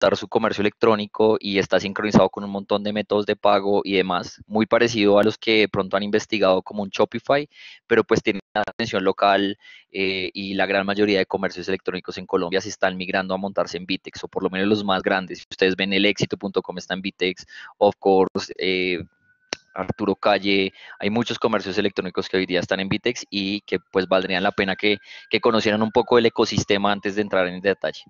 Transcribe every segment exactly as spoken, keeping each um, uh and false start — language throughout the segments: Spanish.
montar su comercio electrónico y está sincronizado con un montón de métodos de pago y demás, muy parecido a los que de pronto han investigado como un Shopify, pero pues tiene una atención local eh, y la gran mayoría de comercios electrónicos en Colombia se están migrando a montarse en Vitex, o por lo menos los más grandes. Si ustedes ven el éxito punto com está en Vitex, of course, eh, Arturo Calle, hay muchos comercios electrónicos que hoy día están en Vitex y que pues valdrían la pena que, que conocieran un poco el ecosistema antes de entrar en detalle.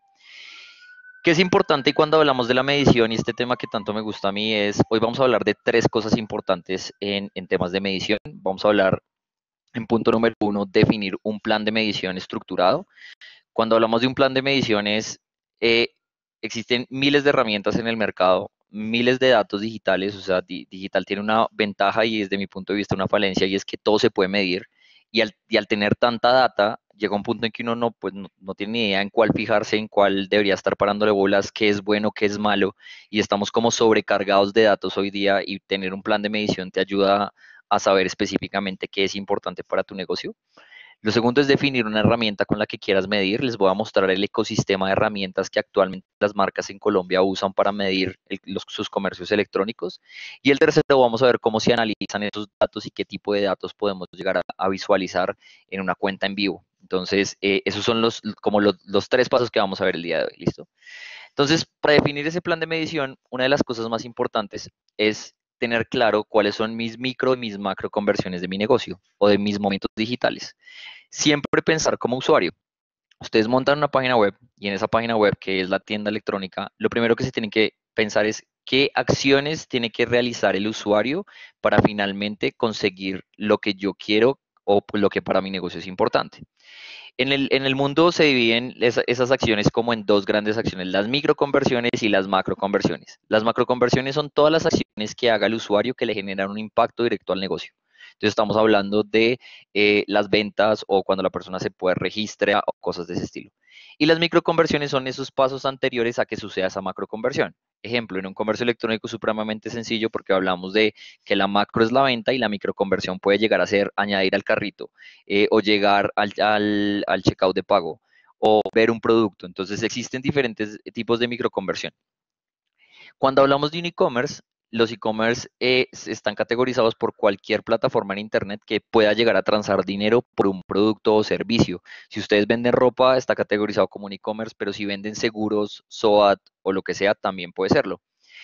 ¿Qué es importante y cuando hablamos de la medición y este tema que tanto me gusta a mí es, hoy vamos a hablar de tres cosas importantes en, en temas de medición. Vamos a hablar en punto número uno, definir un plan de medición estructurado. Cuando hablamos de un plan de mediciones, eh, existen miles de herramientas en el mercado, miles de datos digitales, o sea, di digital tiene una ventaja y desde mi punto de vista una falencia, y es que todo se puede medir, y al, y al tener tanta data, llega un punto en que uno no, pues, no, no tiene ni idea en cuál fijarse, en cuál debería estar parándole bolas, qué es bueno, qué es malo, y estamos como sobrecargados de datos hoy día, y tener un plan de medición te ayuda a saber específicamente qué es importante para tu negocio. Lo segundo es definir una herramienta con la que quieras medir. Les voy a mostrar el ecosistema de herramientas que actualmente las marcas en Colombia usan para medir el, los, sus comercios electrónicos. Y el tercero, vamos a ver cómo se analizan esos datos y qué tipo de datos podemos llegar a, a visualizar en una cuenta en vivo. Entonces, eh, esos son los, como los, los tres pasos que vamos a ver el día de hoy. ¿Listo? Entonces, para definir ese plan de medición, una de las cosas más importantes es tener claro cuáles son mis micro y mis macro conversiones de mi negocio o de mis momentos digitales. Siempre pensar como usuario. Ustedes montan una página web y en esa página web, que es la tienda electrónica, lo primero que se tienen que pensar es qué acciones tiene que realizar el usuario para finalmente conseguir lo que yo quiero o lo que para mi negocio es importante. En el, en el mundo se dividen esa, esas acciones como en dos grandes acciones, las microconversiones y las macroconversiones. Las macroconversiones son todas las acciones que haga el usuario que le generan un impacto directo al negocio. Entonces estamos hablando de eh, las ventas o cuando la persona se puede registrar o cosas de ese estilo. Y las microconversiones son esos pasos anteriores a que suceda esa macroconversión. Ejemplo, en un comercio electrónico es supremamente sencillo porque hablamos de que la macro es la venta y la microconversión puede llegar a ser añadir al carrito eh, o llegar al, al, al checkout de pago o ver un producto. Entonces existen diferentes tipos de microconversión. Cuando hablamos de un e-commerce, los e-commerce eh, están categorizados por cualquier plataforma en Internet que pueda llegar a transar dinero por un producto o servicio. Si ustedes venden ropa, está categorizado como un e-commerce, pero si venden seguros, SOAT o lo que sea, también puede serlo.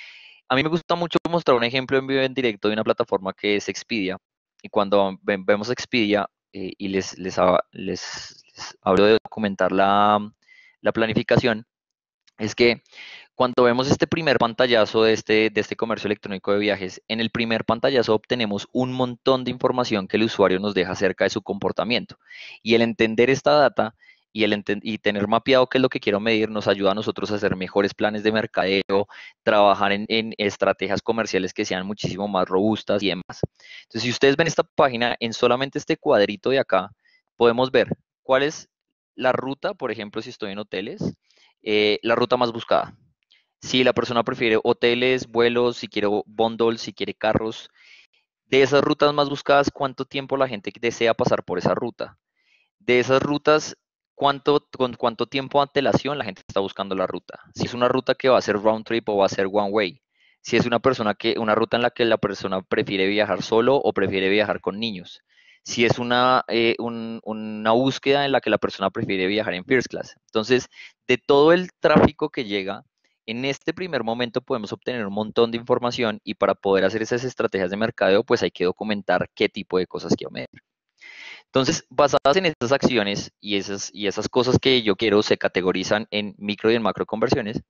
A mí me gusta mucho mostrar un ejemplo en vivo en directo de una plataforma que es Expedia. Y cuando vemos Expedia eh, y les, les, les, les hablo de documentar la, la planificación, es que cuando vemos este primer pantallazo de este, de este comercio electrónico de viajes, en el primer pantallazo obtenemos un montón de información que el usuario nos deja acerca de su comportamiento. Y el entender esta data y, el y tener mapeado qué es lo que quiero medir nos ayuda a nosotros a hacer mejores planes de mercadeo, trabajar en, en estrategias comerciales que sean muchísimo más robustas y demás. Entonces, si ustedes ven esta página, en solamente este cuadrito de acá, podemos ver cuál es la ruta, por ejemplo, si estoy en hoteles, eh, la ruta más buscada. Si la persona prefiere hoteles, vuelos, si quiere bundles, si quiere carros, de esas rutas más buscadas, ¿cuánto tiempo la gente desea pasar por esa ruta? De esas rutas, ¿cuánto, con cuánto tiempo de antelación la gente está buscando la ruta? Si es una ruta que va a ser round trip o va a ser one way. Si es una persona que, una ruta en la que la persona prefiere viajar solo o prefiere viajar con niños. Si es una, eh, un, una búsqueda en la que la persona prefiere viajar en first class. Entonces, de todo el tráfico que llega, en este primer momento podemos obtener un montón de información y para poder hacer esas estrategias de mercadeo, pues hay que documentar qué tipo de cosas quiero medir. Entonces, basadas en estas acciones y esas, y esas cosas que yo quiero se categorizan en micro y en macro conversiones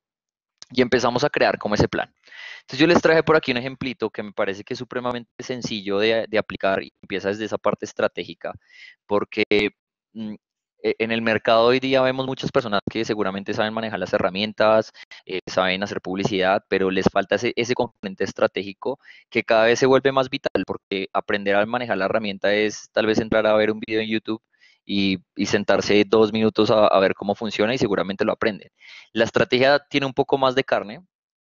y empezamos a crear como ese plan. Entonces, yo les traje por aquí un ejemplito que me parece que es supremamente sencillo de, de aplicar y empieza desde esa parte estratégica, porque mm, en el mercado hoy día vemos muchas personas que seguramente saben manejar las herramientas, eh, saben hacer publicidad, pero les falta ese, ese componente estratégico que cada vez se vuelve más vital, porque aprender a manejar la herramienta es tal vez entrar a ver un video en YouTube y, y sentarse dos minutos a, a ver cómo funciona y seguramente lo aprenden. La estrategia tiene un poco más de carne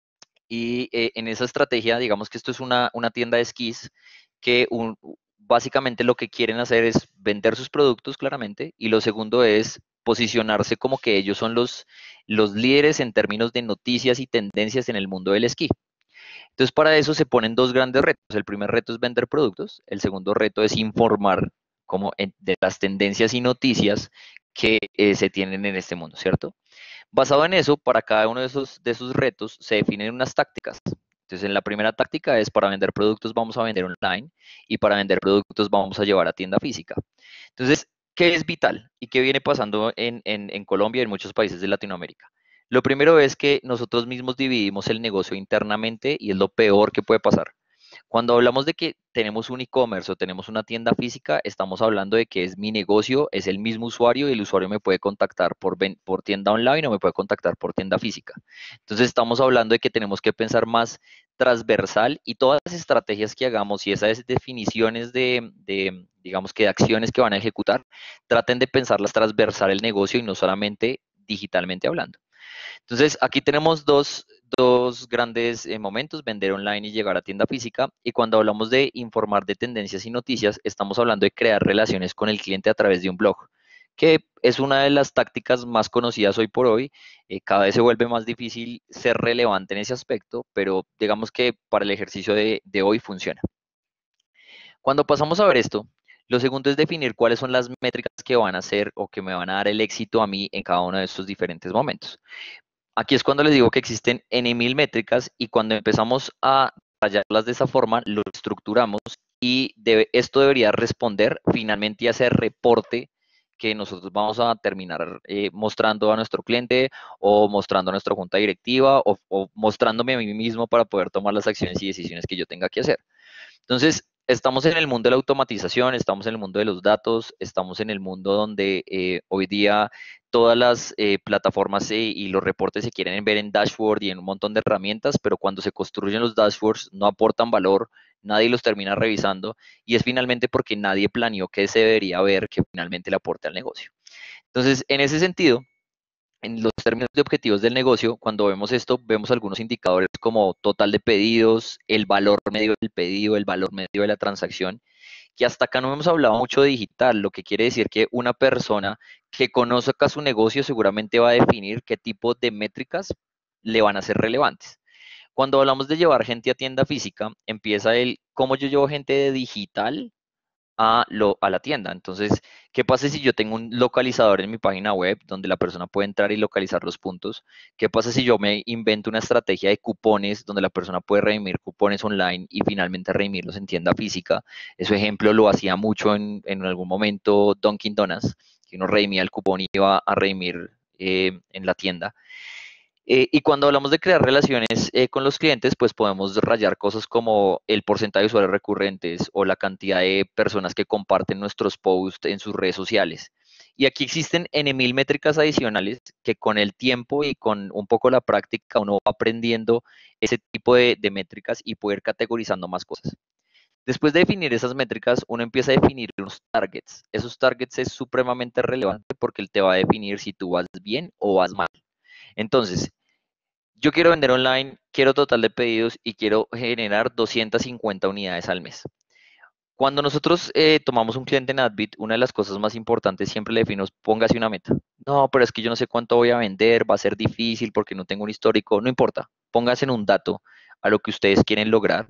y eh, en esa estrategia, digamos que esto es una, una tienda de esquís que un, básicamente lo que quieren hacer es vender sus productos claramente y lo segundo es posicionarse como que ellos son los, los líderes en términos de noticias y tendencias en el mundo del esquí. Entonces, para eso se ponen dos grandes retos. El primer reto es vender productos, el segundo reto es informar como en- de las tendencias y noticias que eh, se tienen en este mundo, ¿cierto? Basado en eso, para cada uno de esos, de esos retos se definen unas tácticas. Entonces, en la primera táctica es para vender productos vamos a vender online y para vender productos vamos a llevar a tienda física. Entonces, ¿qué es vital y qué viene pasando en, en, en Colombia y en muchos países de Latinoamérica? Lo primero es que nosotros mismos dividimos el negocio internamente y es lo peor que puede pasar. Cuando hablamos de que tenemos un e-commerce o tenemos una tienda física, estamos hablando de que es mi negocio, es el mismo usuario y el usuario me puede contactar por, ven- por tienda online o me puede contactar por tienda física. Entonces estamos hablando de que tenemos que pensar más transversal y todas las estrategias que hagamos y esas definiciones de, de, digamos que de acciones que van a ejecutar, traten de pensarlas transversal el negocio y no solamente digitalmente hablando. Entonces, aquí tenemos dos, dos grandes eh, momentos, vender online y llegar a tienda física. Y cuando hablamos de informar de tendencias y noticias, estamos hablando de crear relaciones con el cliente a través de un blog, que es una de las tácticas más conocidas hoy por hoy. Eh, cada vez se vuelve más difícil ser relevante en ese aspecto, pero digamos que para el ejercicio de, de hoy funciona. Cuando pasamos a ver esto, lo segundo es definir cuáles son las métricas que van a hacer o que me van a dar el éxito a mí en cada uno de estos diferentes momentos. Aquí es cuando les digo que existen N mil métricas y cuando empezamos a rayarlas de esa forma, lo estructuramos y debe, esto debería responder finalmente a ese reporte que nosotros vamos a terminar eh, mostrando a nuestro cliente o mostrando a nuestra junta directiva o, o mostrándome a mí mismo para poder tomar las acciones y decisiones que yo tenga que hacer. Entonces, estamos en el mundo de la automatización, estamos en el mundo de los datos, estamos en el mundo donde eh, hoy día todas las eh, plataformas eh, y los reportes se quieren ver en dashboard y en un montón de herramientas, pero cuando se construyen los dashboards no aportan valor, nadie los termina revisando y es finalmente porque nadie planeó qué se debería ver que finalmente le aporte al negocio. Entonces, en ese sentido, en los términos de objetivos del negocio, cuando vemos esto, vemos algunos indicadores como total de pedidos, el valor medio del pedido, el valor medio de la transacción, que hasta acá no hemos hablado mucho de digital, lo que quiere decir que una persona que conozca su negocio seguramente va a definir qué tipo de métricas le van a ser relevantes. Cuando hablamos de llevar gente a tienda física, empieza el cómo yo llevo gente de digital a, lo, a la tienda. Entonces, ¿qué pasa si yo tengo un localizador en mi página web donde la persona puede entrar y localizar los puntos? ¿Qué pasa si yo me invento una estrategia de cupones donde la persona puede redimir cupones online y finalmente redimirlos en tienda física? Ese ejemplo lo hacía mucho en, en algún momento Dunkin' Donuts, que uno redimía el cupón y iba a redimir eh, en la tienda. Eh, y cuando hablamos de crear relaciones eh, con los clientes, pues podemos rayar cosas como el porcentaje de usuarios recurrentes o la cantidad de personas que comparten nuestros posts en sus redes sociales. Y aquí existen N mil métricas adicionales que con el tiempo y con un poco la práctica uno va aprendiendo ese tipo de, de métricas y poder categorizando más cosas. Después de definir esas métricas, uno empieza a definir unos targets. Esos targets es supremamente relevante porque él te va a definir si tú vas bien o vas mal. Entonces, yo quiero vender online, quiero total de pedidos y quiero generar doscientas cincuenta unidades al mes. Cuando nosotros eh, tomamos un cliente en Adbit, una de las cosas más importantes siempre le definimos, póngase una meta. No, pero es que yo no sé cuánto voy a vender, va a ser difícil porque no tengo un histórico, no importa, póngase en un dato a lo que ustedes quieren lograr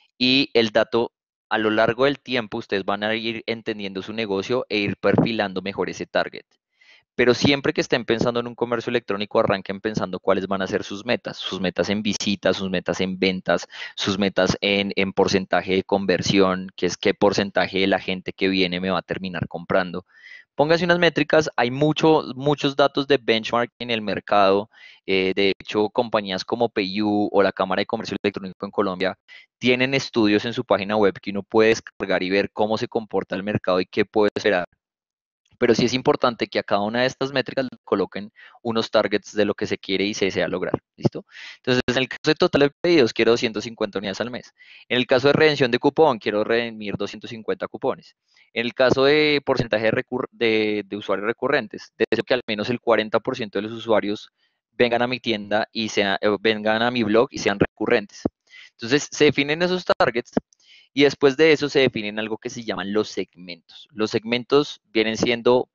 y el dato a lo largo del tiempo ustedes van a ir entendiendo su negocio e ir perfilando mejor ese target. Pero siempre que estén pensando en un comercio electrónico, arranquen pensando cuáles van a ser sus metas, sus metas en visitas, sus metas en ventas, sus metas en, en porcentaje de conversión, que es qué porcentaje de la gente que viene me va a terminar comprando. Póngase unas métricas, hay mucho, muchos datos de benchmark en el mercado. Eh, de hecho, compañías como PayU o la Cámara de Comercio Electrónico en Colombia tienen estudios en su página web que uno puede descargar y ver cómo se comporta el mercado y qué puede esperar, pero sí es importante que a cada una de estas métricas le coloquen unos targets de lo que se quiere y se desea lograr. ¿Listo? Entonces, en el caso de total de pedidos, quiero doscientas cincuenta unidades al mes. En el caso de redención de cupón, quiero redimir doscientos cincuenta cupones. En el caso de porcentaje de, recur de, de usuarios recurrentes, deseo que al menos el cuarenta por ciento de los usuarios vengan a mi tienda y sea, eh, vengan a mi blog y sean recurrentes. Entonces, se definen esos targets y después de eso se definen algo que se llaman los segmentos. Los segmentos vienen siendo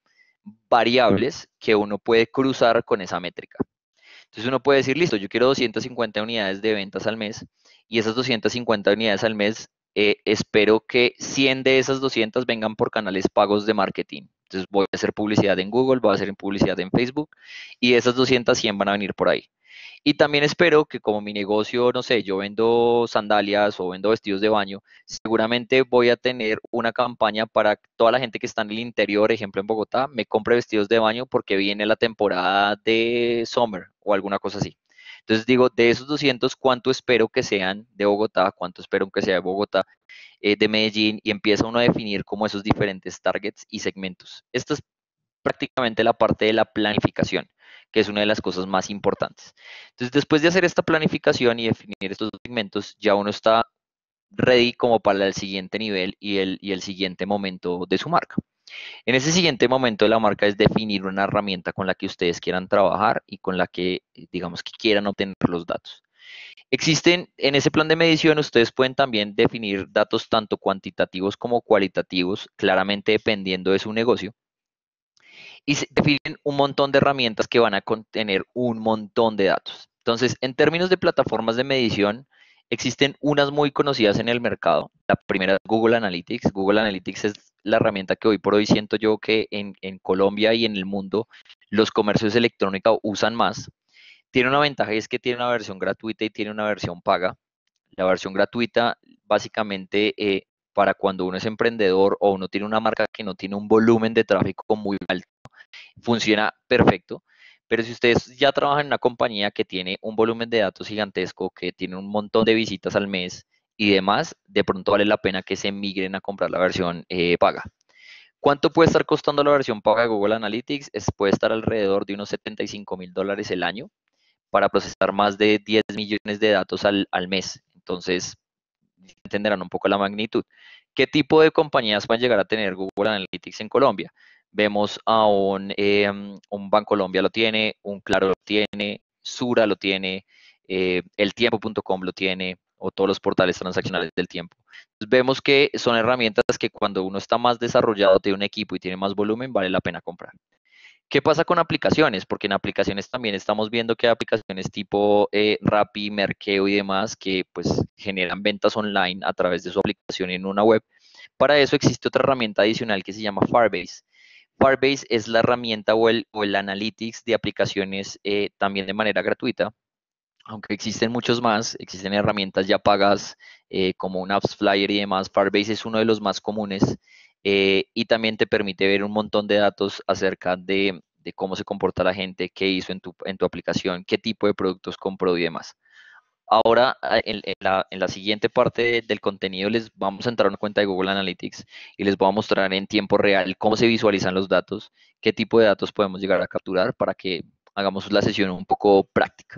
variables que uno puede cruzar con esa métrica. Entonces uno puede decir, listo, yo quiero doscientas cincuenta unidades de ventas al mes y esas doscientas cincuenta unidades al mes, eh, espero que cien de esas doscientas vengan por canales pagos de marketing. Entonces voy a hacer publicidad en Google, voy a hacer publicidad en Facebook y esas doscientas cien van a venir por ahí. Y también espero que como mi negocio, no sé, yo vendo sandalias o vendo vestidos de baño, seguramente voy a tener una campaña para toda la gente que está en el interior, ejemplo en Bogotá, me compre vestidos de baño porque viene la temporada de summer o alguna cosa así. Entonces digo, de esos doscientos, ¿cuánto espero que sean de Bogotá? ¿Cuánto espero que sea de Bogotá? Eh, de Medellín, y empieza uno a definir como esos diferentes targets y segmentos. Esto es prácticamente la parte de la planificación, que es una de las cosas más importantes. Entonces, después de hacer esta planificación y definir estos segmentos, ya uno está ready como para el siguiente nivel y el, y el siguiente momento de su marca. En ese siguiente momento de la marca es definir una herramienta con la que ustedes quieran trabajar y con la que, digamos, que quieran obtener los datos. Existen, en ese plan de medición, ustedes pueden también definir datos tanto cuantitativos como cualitativos, claramente dependiendo de su negocio y se definen un montón de herramientas que van a contener un montón de datos. Entonces, en términos de plataformas de medición, existen unas muy conocidas en el mercado. La primera es Google Analytics. Google Analytics es la herramienta que hoy por hoy siento yo que en, en Colombia y en el mundo los comercios electrónicos usan más. Tiene una ventaja y es que tiene una versión gratuita y tiene una versión paga. La versión gratuita, básicamente, eh, para cuando uno es emprendedor o uno tiene una marca que no tiene un volumen de tráfico muy alto, funciona perfecto. Pero si ustedes ya trabajan en una compañía que tiene un volumen de datos gigantesco, que tiene un montón de visitas al mes y demás, de pronto vale la pena que se migren a comprar la versión eh, paga. ¿Cuánto puede estar costando la versión paga de Google Analytics? Es, puede estar alrededor de unos setenta y cinco mil dólares el año para procesar más de diez millones de datos al, al mes. Entonces, entenderán un poco la magnitud. ¿Qué tipo de compañías van a llegar a tener Google Analytics en Colombia? Vemos a un, eh, un Bancolombia lo tiene, un Claro lo tiene, Sura lo tiene, eh, eltiempo punto com lo tiene, o todos los portales transaccionales del tiempo. Entonces, vemos que son herramientas que cuando uno está más desarrollado, tiene un equipo y tiene más volumen, vale la pena comprar. ¿Qué pasa con aplicaciones? Porque en aplicaciones también estamos viendo que hay aplicaciones tipo eh, Rappi, Merkeo y demás que pues generan ventas online a través de su aplicación en una web. Para eso existe otra herramienta adicional que se llama Firebase. Firebase es la herramienta o el, o el analytics de aplicaciones eh, también de manera gratuita, aunque existen muchos más, existen herramientas ya pagas eh, como un Apps Flyer y demás. Firebase es uno de los más comunes eh, y también te permite ver un montón de datos acerca de, de cómo se comporta la gente, qué hizo en tu, en tu aplicación, qué tipo de productos compró y demás. Ahora, en, en la, en la siguiente parte de- del contenido les vamos a entrar a una cuenta de Google Analytics y les voy a mostrar en tiempo real cómo se visualizan los datos, qué tipo de datos podemos llegar a capturar para que hagamos la sesión un poco práctica.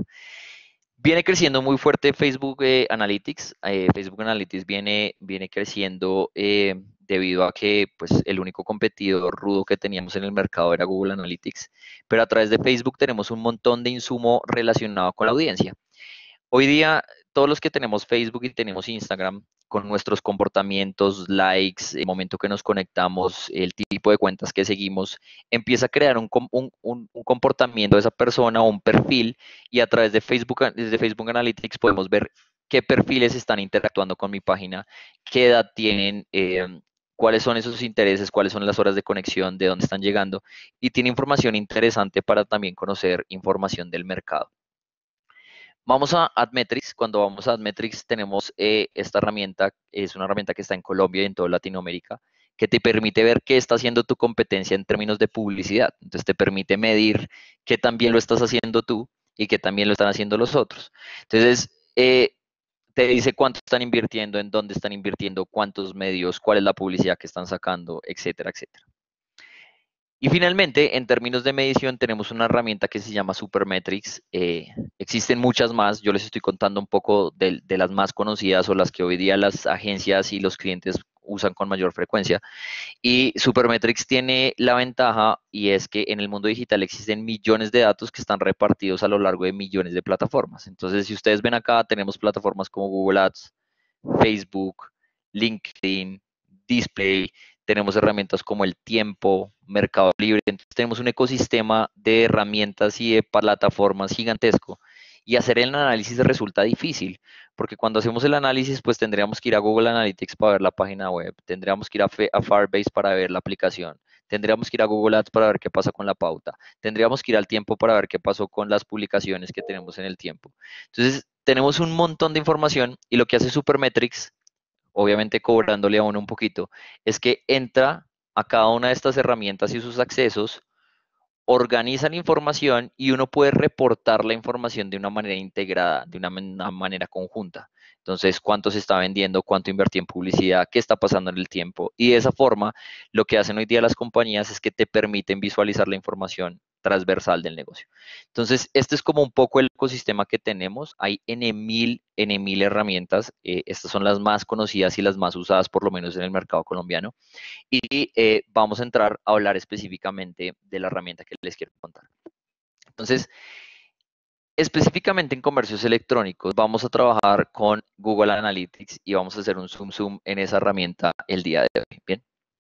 Viene creciendo muy fuerte Facebook eh, Analytics. Eh, Facebook Analytics viene, viene creciendo eh, debido a que pues, el único competidor rudo que teníamos en el mercado era Google Analytics. Pero a través de Facebook tenemos un montón de insumo relacionado con la audiencia. Hoy día, todos los que tenemos Facebook y tenemos Instagram, con nuestros comportamientos, likes, el momento que nos conectamos, el tipo de cuentas que seguimos, empieza a crear un, un, un, un comportamiento de esa persona o un perfil, y a través de Facebook, desde Facebook Analytics podemos ver qué perfiles están interactuando con mi página, qué edad tienen, eh, cuáles son esos intereses, cuáles son las horas de conexión, de dónde están llegando, y tiene información interesante para también conocer información del mercado. Vamos a Admetrics. Cuando vamos a Admetrics tenemos eh, esta herramienta, es una herramienta que está en Colombia y en toda Latinoamérica, que te permite ver qué está haciendo tu competencia en términos de publicidad. Entonces te permite medir qué también lo estás haciendo tú y qué también lo están haciendo los otros. Entonces, eh, te dice cuánto están invirtiendo, en dónde están invirtiendo, cuántos medios, cuál es la publicidad que están sacando, etcétera, etcétera. Y finalmente, en términos de medición, tenemos una herramienta que se llama Supermetrics. Eh, existen muchas más, yo les estoy contando un poco de, de, las más conocidas o las que hoy día las agencias y los clientes usan con mayor frecuencia. Y Supermetrics tiene la ventaja y es que en el mundo digital existen millones de datos que están repartidos a lo largo de millones de plataformas. Entonces, si ustedes ven acá, tenemos plataformas como Google Ads, Facebook, LinkedIn, Display. tenemos herramientas como el tiempo, Mercado Libre, entonces tenemos un ecosistema de herramientas y de plataformas gigantesco. Y hacer el análisis resulta difícil, porque cuando hacemos el análisis, pues tendríamos que ir a Google Analytics para ver la página web, tendríamos que ir a, a Firebase para ver la aplicación, tendríamos que ir a Google Ads para ver qué pasa con la pauta, tendríamos que ir al tiempo para ver qué pasó con las publicaciones que tenemos en el tiempo. Entonces, tenemos un montón de información y lo que hace Supermetrics, obviamente cobrándole a uno un poquito, es que entra a cada una de estas herramientas y sus accesos, organiza la información y uno puede reportar la información de una manera integrada, de una, una manera conjunta. Entonces, cuánto se está vendiendo, cuánto invertí en publicidad, qué está pasando en el tiempo. Y de esa forma, lo que hacen hoy día las compañías es que te permiten visualizar la información transversal del negocio. Entonces, este es como un poco el ecosistema que tenemos. Hay N mil, N mil herramientas. Eh, estas son las más conocidas y las más usadas, por lo menos en el mercado colombiano. Y eh, vamos a entrar a hablar específicamente de la herramienta que les quiero contar. Entonces, específicamente en comercios electrónicos, vamos a trabajar con Google Analytics y vamos a hacer un zoom zoom en esa herramienta el día de hoy. Bien.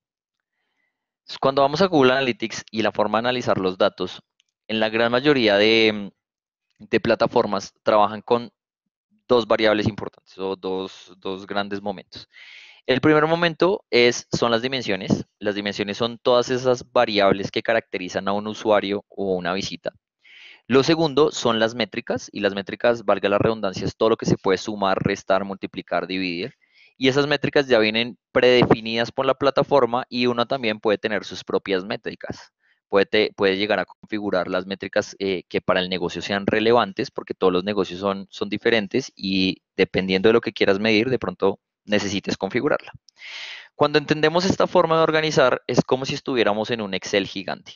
Entonces, cuando vamos a Google Analytics y la forma de analizar los datos, en la gran mayoría de, de plataformas trabajan con dos variables importantes o dos, dos grandes momentos. El primer momento es, son las dimensiones. Las dimensiones son todas esas variables que caracterizan a un usuario o una visita. Lo segundo son las métricas, y las métricas, valga la redundancia, es todo lo que se puede sumar, restar, multiplicar, dividir. Y esas métricas ya vienen predefinidas por la plataforma y uno también puede tener sus propias métricas. Puede, te, puede llegar a configurar las métricas eh, que para el negocio sean relevantes, porque todos los negocios son, son diferentes y dependiendo de lo que quieras medir, de pronto necesites configurarla. Cuando entendemos esta forma de organizar, es como si estuviéramos en un Excel gigante.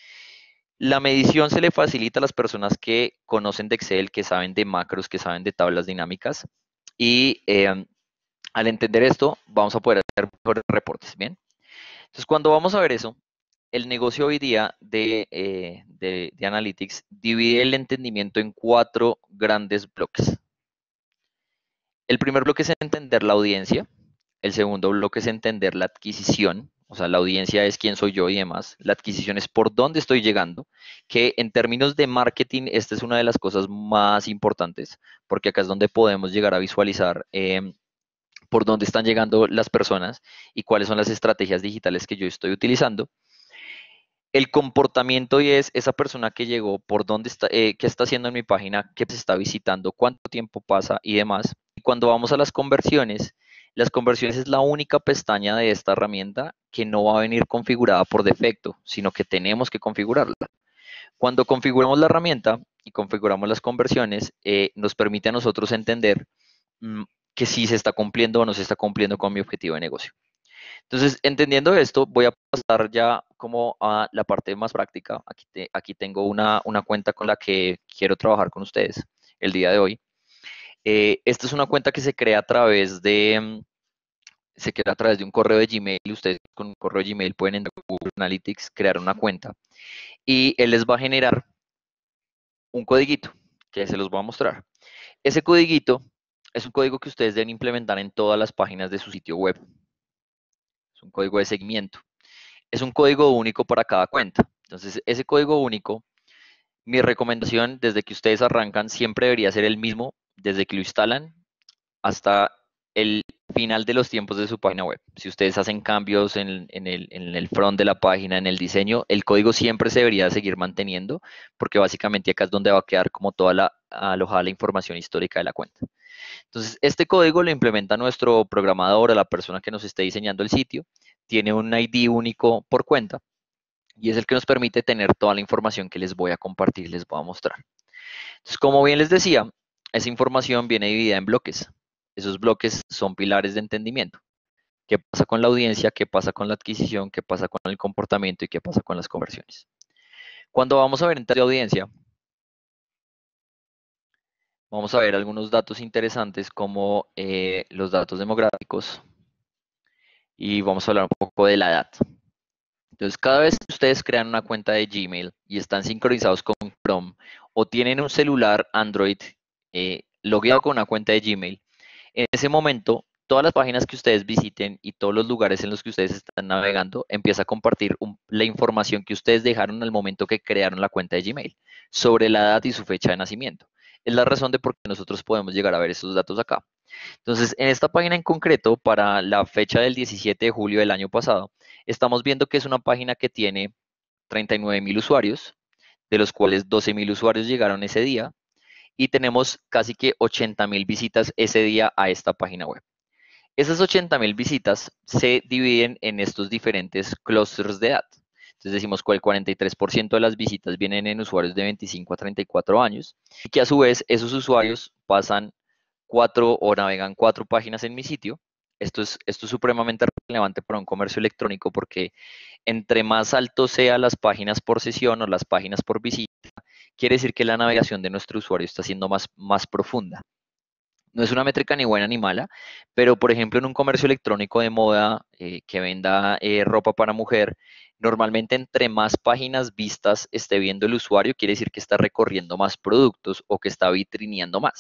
La medición se le facilita a las personas que conocen de Excel, que saben de macros, que saben de tablas dinámicas. Y eh, al entender esto, vamos a poder hacer mejores reportes, ¿bien? Entonces, cuando vamos a ver eso, el negocio hoy día de, eh, de, de Analytics divide el entendimiento en cuatro grandes bloques. El primer bloque es entender la audiencia. El segundo bloque es entender la adquisición, o sea, la audiencia es quién soy yo y demás. La adquisición es por dónde estoy llegando, que en términos de marketing, esta es una de las cosas más importantes, porque acá es donde podemos llegar a visualizar eh, por dónde están llegando las personas y cuáles son las estrategias digitales que yo estoy utilizando. El comportamiento y es esa persona que llegó, por dónde está, eh, qué está haciendo en mi página, qué se está visitando, cuánto tiempo pasa y demás. Y cuando vamos a las conversiones, las conversiones es la única pestaña de esta herramienta que no va a venir configurada por defecto, sino que tenemos que configurarla. Cuando configuramos la herramienta y configuramos las conversiones, eh, nos permite a nosotros entender mmm, que si se está cumpliendo o no se está cumpliendo con mi objetivo de negocio. Entonces, entendiendo esto, voy a pasar ya como a la parte más práctica. Aquí, te, aquí tengo una, una cuenta con la que quiero trabajar con ustedes el día de hoy. Eh, esta es una cuenta que se crea a través de, se crea a través de un correo de Gmail. Ustedes con un correo de Gmail pueden entrar a Google Analytics, crear una cuenta y él les va a generar un codiguito que se los voy a mostrar. Ese codiguito es un código que ustedes deben implementar en todas las páginas de su sitio web. Es un código de seguimiento. Es un código único para cada cuenta. Entonces, ese código único, mi recomendación desde que ustedes arrancan siempre debería ser el mismo desde que lo instalan hasta el final de los tiempos de su página web. Si ustedes hacen cambios en, en, el, en el front de la página, en el diseño, el código siempre se debería seguir manteniendo, porque básicamente acá es donde va a quedar como toda la alojada la información histórica de la cuenta. Entonces, este código lo implementa nuestro programador, a la persona que nos esté diseñando el sitio, tiene un I D único por cuenta y es el que nos permite tener toda la información que les voy a compartir, les voy a mostrar. Entonces, como bien les decía, esa información viene dividida en bloques. Esos bloques son pilares de entendimiento. ¿Qué pasa con la audiencia? ¿Qué pasa con la adquisición? ¿Qué pasa con el comportamiento? ¿Y qué pasa con las conversiones? Cuando vamos a ver en términos de audiencia, vamos a ver algunos datos interesantes como eh, los datos demográficos y vamos a hablar un poco de la edad. Entonces, cada vez que ustedes crean una cuenta de Gmail y están sincronizados con Chrome o tienen un celular Android eh, logueado con una cuenta de Gmail, en ese momento todas las páginas que ustedes visiten y todos los lugares en los que ustedes están navegando, empieza a compartir un- la información que ustedes dejaron al momento que crearon la cuenta de Gmail sobre la edad y su fecha de nacimiento. Es la razón de por qué nosotros podemos llegar a ver estos datos acá. Entonces, en esta página en concreto, para la fecha del diecisiete de julio del año pasado, estamos viendo que es una página que tiene treinta y nueve mil usuarios, de los cuales doce mil usuarios llegaron ese día, y tenemos casi que ochenta mil visitas ese día a esta página web. Esas ochenta mil visitas se dividen en estos diferentes clusters de edad. Entonces decimos que el cuarenta y tres por ciento de las visitas vienen en usuarios de veinticinco a treinta y cuatro años y que a su vez esos usuarios pasan cuatro o navegan cuatro páginas en mi sitio. Esto es, esto es supremamente relevante para un comercio electrónico porque entre más alto sean las páginas por sesión o las páginas por visita, quiere decir que la navegación de nuestro usuario está siendo más, más profunda. No es una métrica ni buena ni mala, pero por ejemplo en un comercio electrónico de moda eh, que venda eh, ropa para mujer, normalmente entre más páginas vistas esté viendo el usuario, quiere decir que está recorriendo más productos o que está vitrineando más.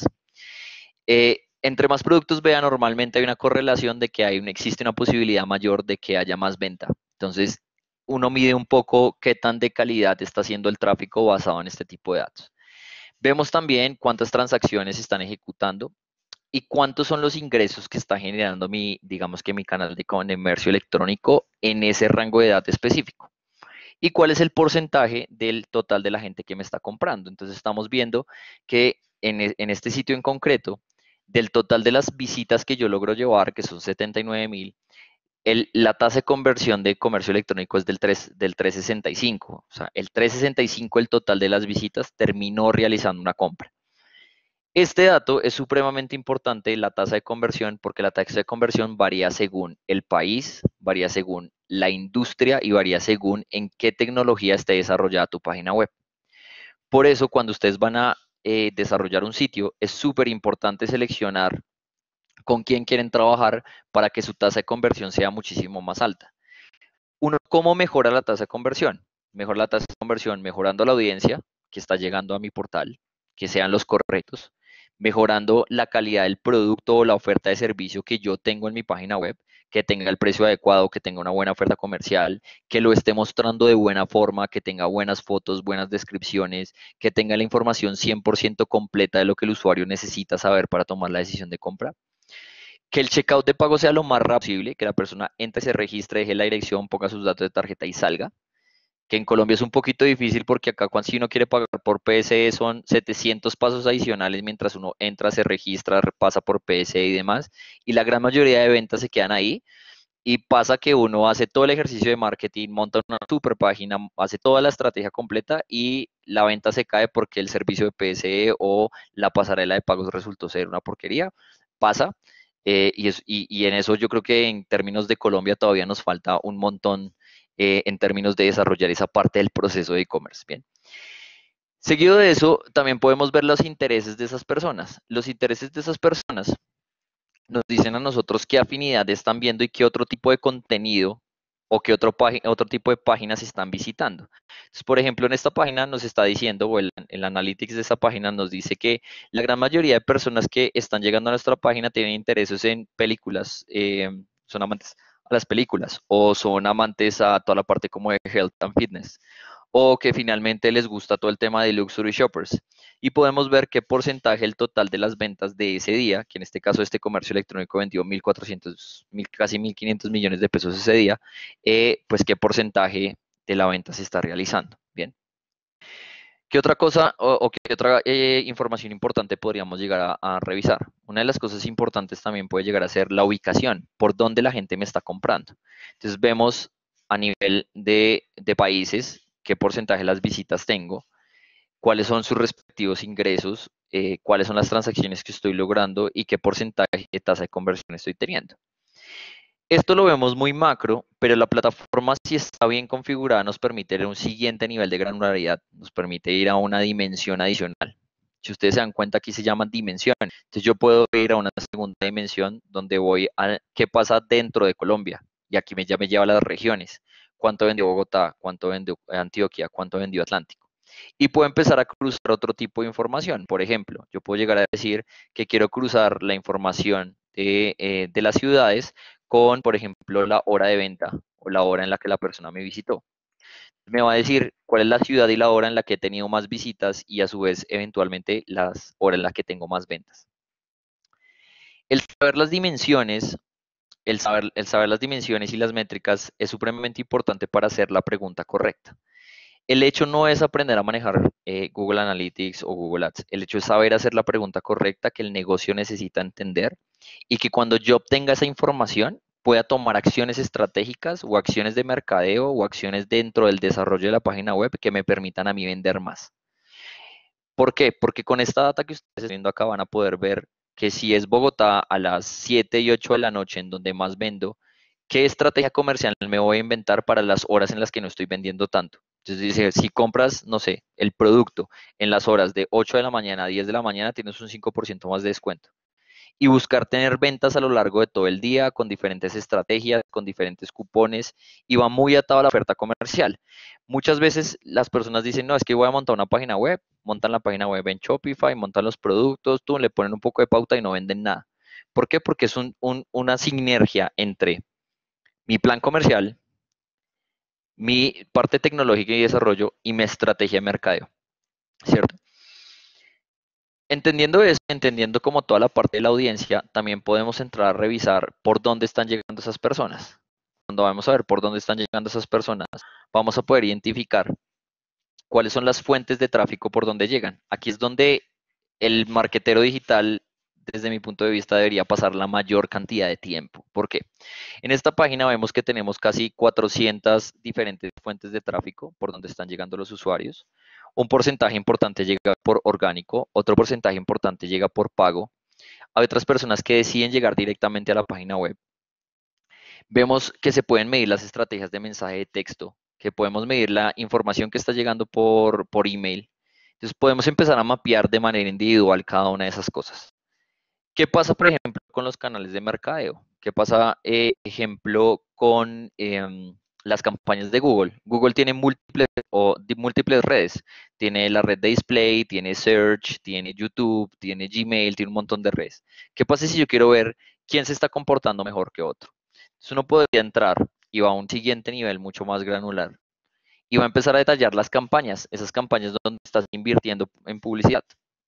Eh, entre más productos vea, normalmente hay una correlación de que hay un, existe una posibilidad mayor de que haya más venta. Entonces, uno mide un poco qué tan de calidad está haciendo el tráfico basado en este tipo de datos. Vemos también cuántas transacciones se están ejecutando y cuántos son los ingresos que está generando mi, digamos que mi canal de comercio electrónico en ese rango de edad específico. Y cuál es el porcentaje del total de la gente que me está comprando. Entonces estamos viendo que en, e, en este sitio en concreto, del total de las visitas que yo logro llevar, que son setenta y nueve mil, el, la tasa de conversión de comercio electrónico es del, tres, del tres punto sesenta y cinco. O sea, el tres punto sesenta y cinco, el total de las visitas, terminó realizando una compra. Este dato es supremamente importante, la tasa de conversión, porque la tasa de conversión varía según el país, varía según la industria y varía según en qué tecnología esté desarrollada tu página web. Por eso, cuando ustedes van a eh, desarrollar un sitio, es súper importante seleccionar con quién quieren trabajar para que su tasa de conversión sea muchísimo más alta. Uno, ¿cómo mejora la tasa de conversión? Mejora la tasa de conversión mejorando la audiencia que está llegando a mi portal, que sean los correctos, mejorando la calidad del producto o la oferta de servicio que yo tengo en mi página web, que tenga el precio adecuado, que tenga una buena oferta comercial, que lo esté mostrando de buena forma, que tenga buenas fotos, buenas descripciones, que tenga la información cien por ciento completa de lo que el usuario necesita saber para tomar la decisión de compra. Que el checkout de pago sea lo más rápido posible, que la persona entre, se registre, deje la dirección, ponga sus datos de tarjeta y salga. Que en Colombia es un poquito difícil porque acá cuando si uno quiere pagar por P S E son setecientos pasos adicionales mientras uno entra, se registra, pasa por P S E y demás. Y la gran mayoría de ventas se quedan ahí. Y pasa que uno hace todo el ejercicio de marketing, monta una super página, hace toda la estrategia completa y la venta se cae porque el servicio de P S E o la pasarela de pagos resultó ser una porquería. Pasa. Eh, y, es, y, y, en eso yo creo que en términos de Colombia todavía nos falta un montón eh, en términos de desarrollar esa parte del proceso de e-commerce. Bien. Seguido de eso, también podemos ver los intereses de esas personas. Los intereses de esas personas nos dicen a nosotros qué afinidad están viendo y qué otro tipo de contenido o qué otro, otro tipo de páginas están visitando. Entonces, por ejemplo, en esta página nos está diciendo, o el, el analytics de esta página nos dice que la gran mayoría de personas que están llegando a nuestra página tienen intereses en películas, eh, son amantes a las películas o son amantes a toda la parte como de health and fitness o que finalmente les gusta todo el tema de luxury shoppers. Y podemos ver qué porcentaje el total de las ventas de ese día, que en este caso este comercio electrónico vendió mil cuatrocientos, casi mil quinientos millones de pesos ese día, eh, pues qué porcentaje de la venta se está realizando. Bien. ¿Qué otra cosa o, o qué otra eh, información importante podríamos llegar a, a revisar? Una de las cosas importantes también puede llegar a ser la ubicación, por dónde la gente me está comprando. Entonces vemos a nivel de, de países qué porcentaje de las visitas tengo, cuáles son sus respectivos ingresos, eh, cuáles son las transacciones que estoy logrando y qué porcentaje de tasa de conversión estoy teniendo. Esto lo vemos muy macro, pero la plataforma, si está bien configurada, nos permite ir a un siguiente nivel de granularidad, nos permite ir a una dimensión adicional. Si ustedes se dan cuenta, aquí se llaman dimensiones. Entonces yo puedo ir a una segunda dimensión donde voy a qué pasa dentro de Colombia. Y aquí me, ya me lleva a las regiones. ¿Cuánto vendió Bogotá? ¿Cuánto vendió Antioquia? ¿Cuánto vendió Atlántico? Y puedo empezar a cruzar otro tipo de información. Por ejemplo, yo puedo llegar a decir que quiero cruzar la información de, eh, de las ciudades con, por ejemplo, la hora de venta o la hora en la que la persona me visitó. Me va a decir cuál es la ciudad y la hora en la que he tenido más visitas y a su vez eventualmente las horas en las que tengo más ventas. El saber las dimensiones, el saber, el saber las dimensiones y las métricas es supremamente importante para hacer la pregunta correcta. El hecho no es aprender a manejar eh, Google Analytics o Google Ads. El hecho es saber hacer la pregunta correcta que el negocio necesita entender y que cuando yo obtenga esa información pueda tomar acciones estratégicas o acciones de mercadeo o acciones dentro del desarrollo de la página web que me permitan a mí vender más. ¿Por qué? Porque con esta data que ustedes están viendo acá van a poder ver que si es Bogotá a las siete y ocho de la noche en donde más vendo, ¿qué estrategia comercial me voy a inventar para las horas en las que no estoy vendiendo tanto? Entonces dice, si compras, no sé, el producto en las horas de ocho de la mañana a diez de la mañana, tienes un cinco por ciento más de descuento y buscar tener ventas a lo largo de todo el día con diferentes estrategias, con diferentes cupones y va muy atado a la oferta comercial. Muchas veces las personas dicen, no, es que voy a montar una página web, montan la página web en Shopify, montan los productos, tú le ponen un poco de pauta y no venden nada. ¿Por qué? Porque es un, un, una sinergia entre mi plan comercial, mi parte tecnológica y desarrollo y mi estrategia de mercadeo, ¿cierto? Entendiendo eso, entendiendo como toda la parte de la audiencia, también podemos entrar a revisar por dónde están llegando esas personas. Cuando vamos a ver por dónde están llegando esas personas, vamos a poder identificar cuáles son las fuentes de tráfico por donde llegan. Aquí es donde el marketero digital, desde mi punto de vista, debería pasar la mayor cantidad de tiempo. ¿Por qué? En esta página vemos que tenemos casi cuatrocientas diferentes fuentes de tráfico por donde están llegando los usuarios. Un porcentaje importante llega por orgánico, otro porcentaje importante llega por pago. Hay otras personas que deciden llegar directamente a la página web. Vemos que se pueden medir las estrategias de mensaje de texto, que podemos medir la información que está llegando por, por email. Entonces podemos empezar a mapear de manera individual cada una de esas cosas. ¿Qué pasa, por ejemplo, con los canales de mercadeo? ¿Qué pasa, eh, ejemplo, con eh, las campañas de Google? Google tiene múltiples, o, múltiples redes. Tiene la red de display, tiene search, tiene YouTube, tiene Gmail, tiene un montón de redes. ¿Qué pasa si yo quiero ver quién se está comportando mejor que otro? Entonces uno podría entrar y va a un siguiente nivel mucho más granular y va a empezar a detallar las campañas, esas campañas donde estás invirtiendo en publicidad.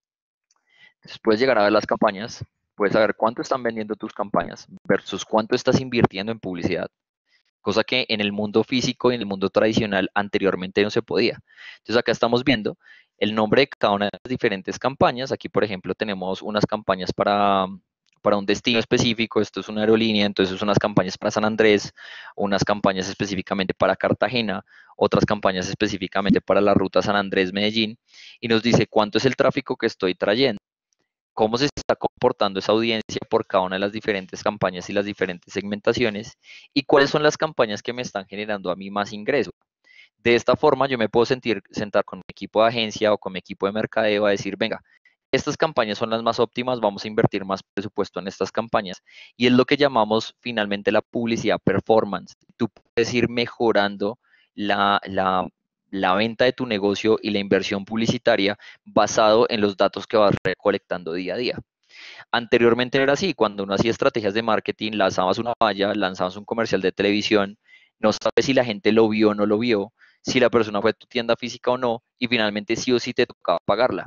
Entonces puedes llegar a ver las campañas, puedes saber cuánto están vendiendo tus campañas versus cuánto estás invirtiendo en publicidad, cosa que en el mundo físico y en el mundo tradicional anteriormente no se podía. Entonces acá estamos viendo el nombre de cada una de las diferentes campañas. Aquí, por ejemplo, tenemos unas campañas para, para un destino específico, esto es una aerolínea, entonces unas campañas para San Andrés, unas campañas específicamente para Cartagena, otras campañas específicamente para la ruta San Andrés-Medellín, y nos dice cuánto es el tráfico que estoy trayendo, cómo se está comportando esa audiencia por cada una de las diferentes campañas y las diferentes segmentaciones y cuáles son las campañas que me están generando a mí más ingreso. De esta forma yo me puedo sentir, sentar con mi equipo de agencia o con mi equipo de mercadeo a decir, venga, estas campañas son las más óptimas, vamos a invertir más presupuesto en estas campañas. Y es lo que llamamos finalmente la publicidad performance. Tú puedes ir mejorando la, la, la venta de tu negocio y la inversión publicitaria basado en los datos que vas recolectando día a día. Anteriormente era así, cuando uno hacía estrategias de marketing, lanzabas una valla, lanzabas un comercial de televisión, no sabes si la gente lo vio o no lo vio, si la persona fue a tu tienda física o no, y finalmente sí o sí te tocaba pagarla.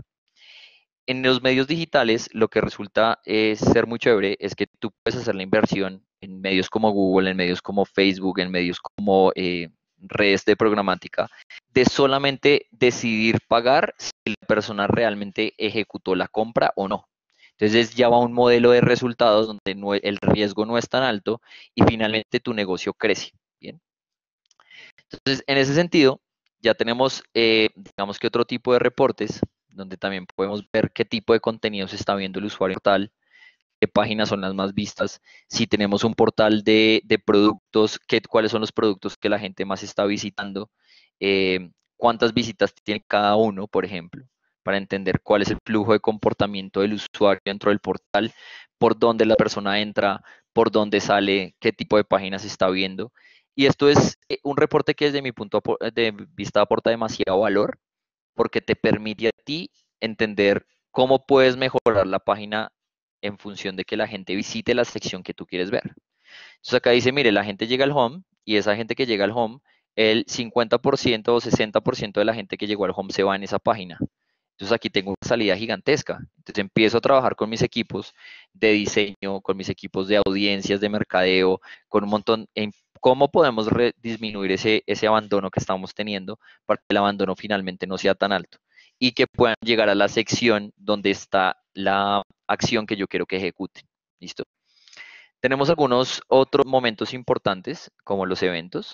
En los medios digitales, lo que resulta es ser muy chévere es que tú puedes hacer la inversión en medios como Google, en medios como Facebook, en medios como eh, redes de programática, de solamente decidir pagar si la persona realmente ejecutó la compra o no. Entonces ya va un modelo de resultados donde no, el riesgo no es tan alto y finalmente tu negocio crece. Bien. Entonces, en ese sentido, ya tenemos, eh, digamos que otro tipo de reportes, donde también podemos ver qué tipo de contenido se está viendo el usuario portal, qué páginas son las más vistas, si tenemos un portal de, de productos, qué, cuáles son los productos que la gente más está visitando, eh, cuántas visitas tiene cada uno, por ejemplo, para entender cuál es el flujo de comportamiento del usuario dentro del portal, por dónde la persona entra, por dónde sale, qué tipo de páginas está viendo. Y esto es eh, un reporte que desde mi punto de vista aporta demasiado valor porque te permite a ti entender cómo puedes mejorar la página en función de que la gente visite la sección que tú quieres ver. Entonces acá dice, mire, la gente llega al home y esa gente que llega al home, el cincuenta por ciento o sesenta por ciento de la gente que llegó al home se va en esa página. Entonces aquí tengo una salida gigantesca. Entonces empiezo a trabajar con mis equipos de diseño, con mis equipos de audiencias, de mercadeo, con un montón en cómo podemos disminuir ese, ese abandono que estamos teniendo para que el abandono finalmente no sea tan alto y que puedan llegar a la sección donde está la acción que yo quiero que ejecuten. ¿Listo? Tenemos algunos otros momentos importantes, como los eventos.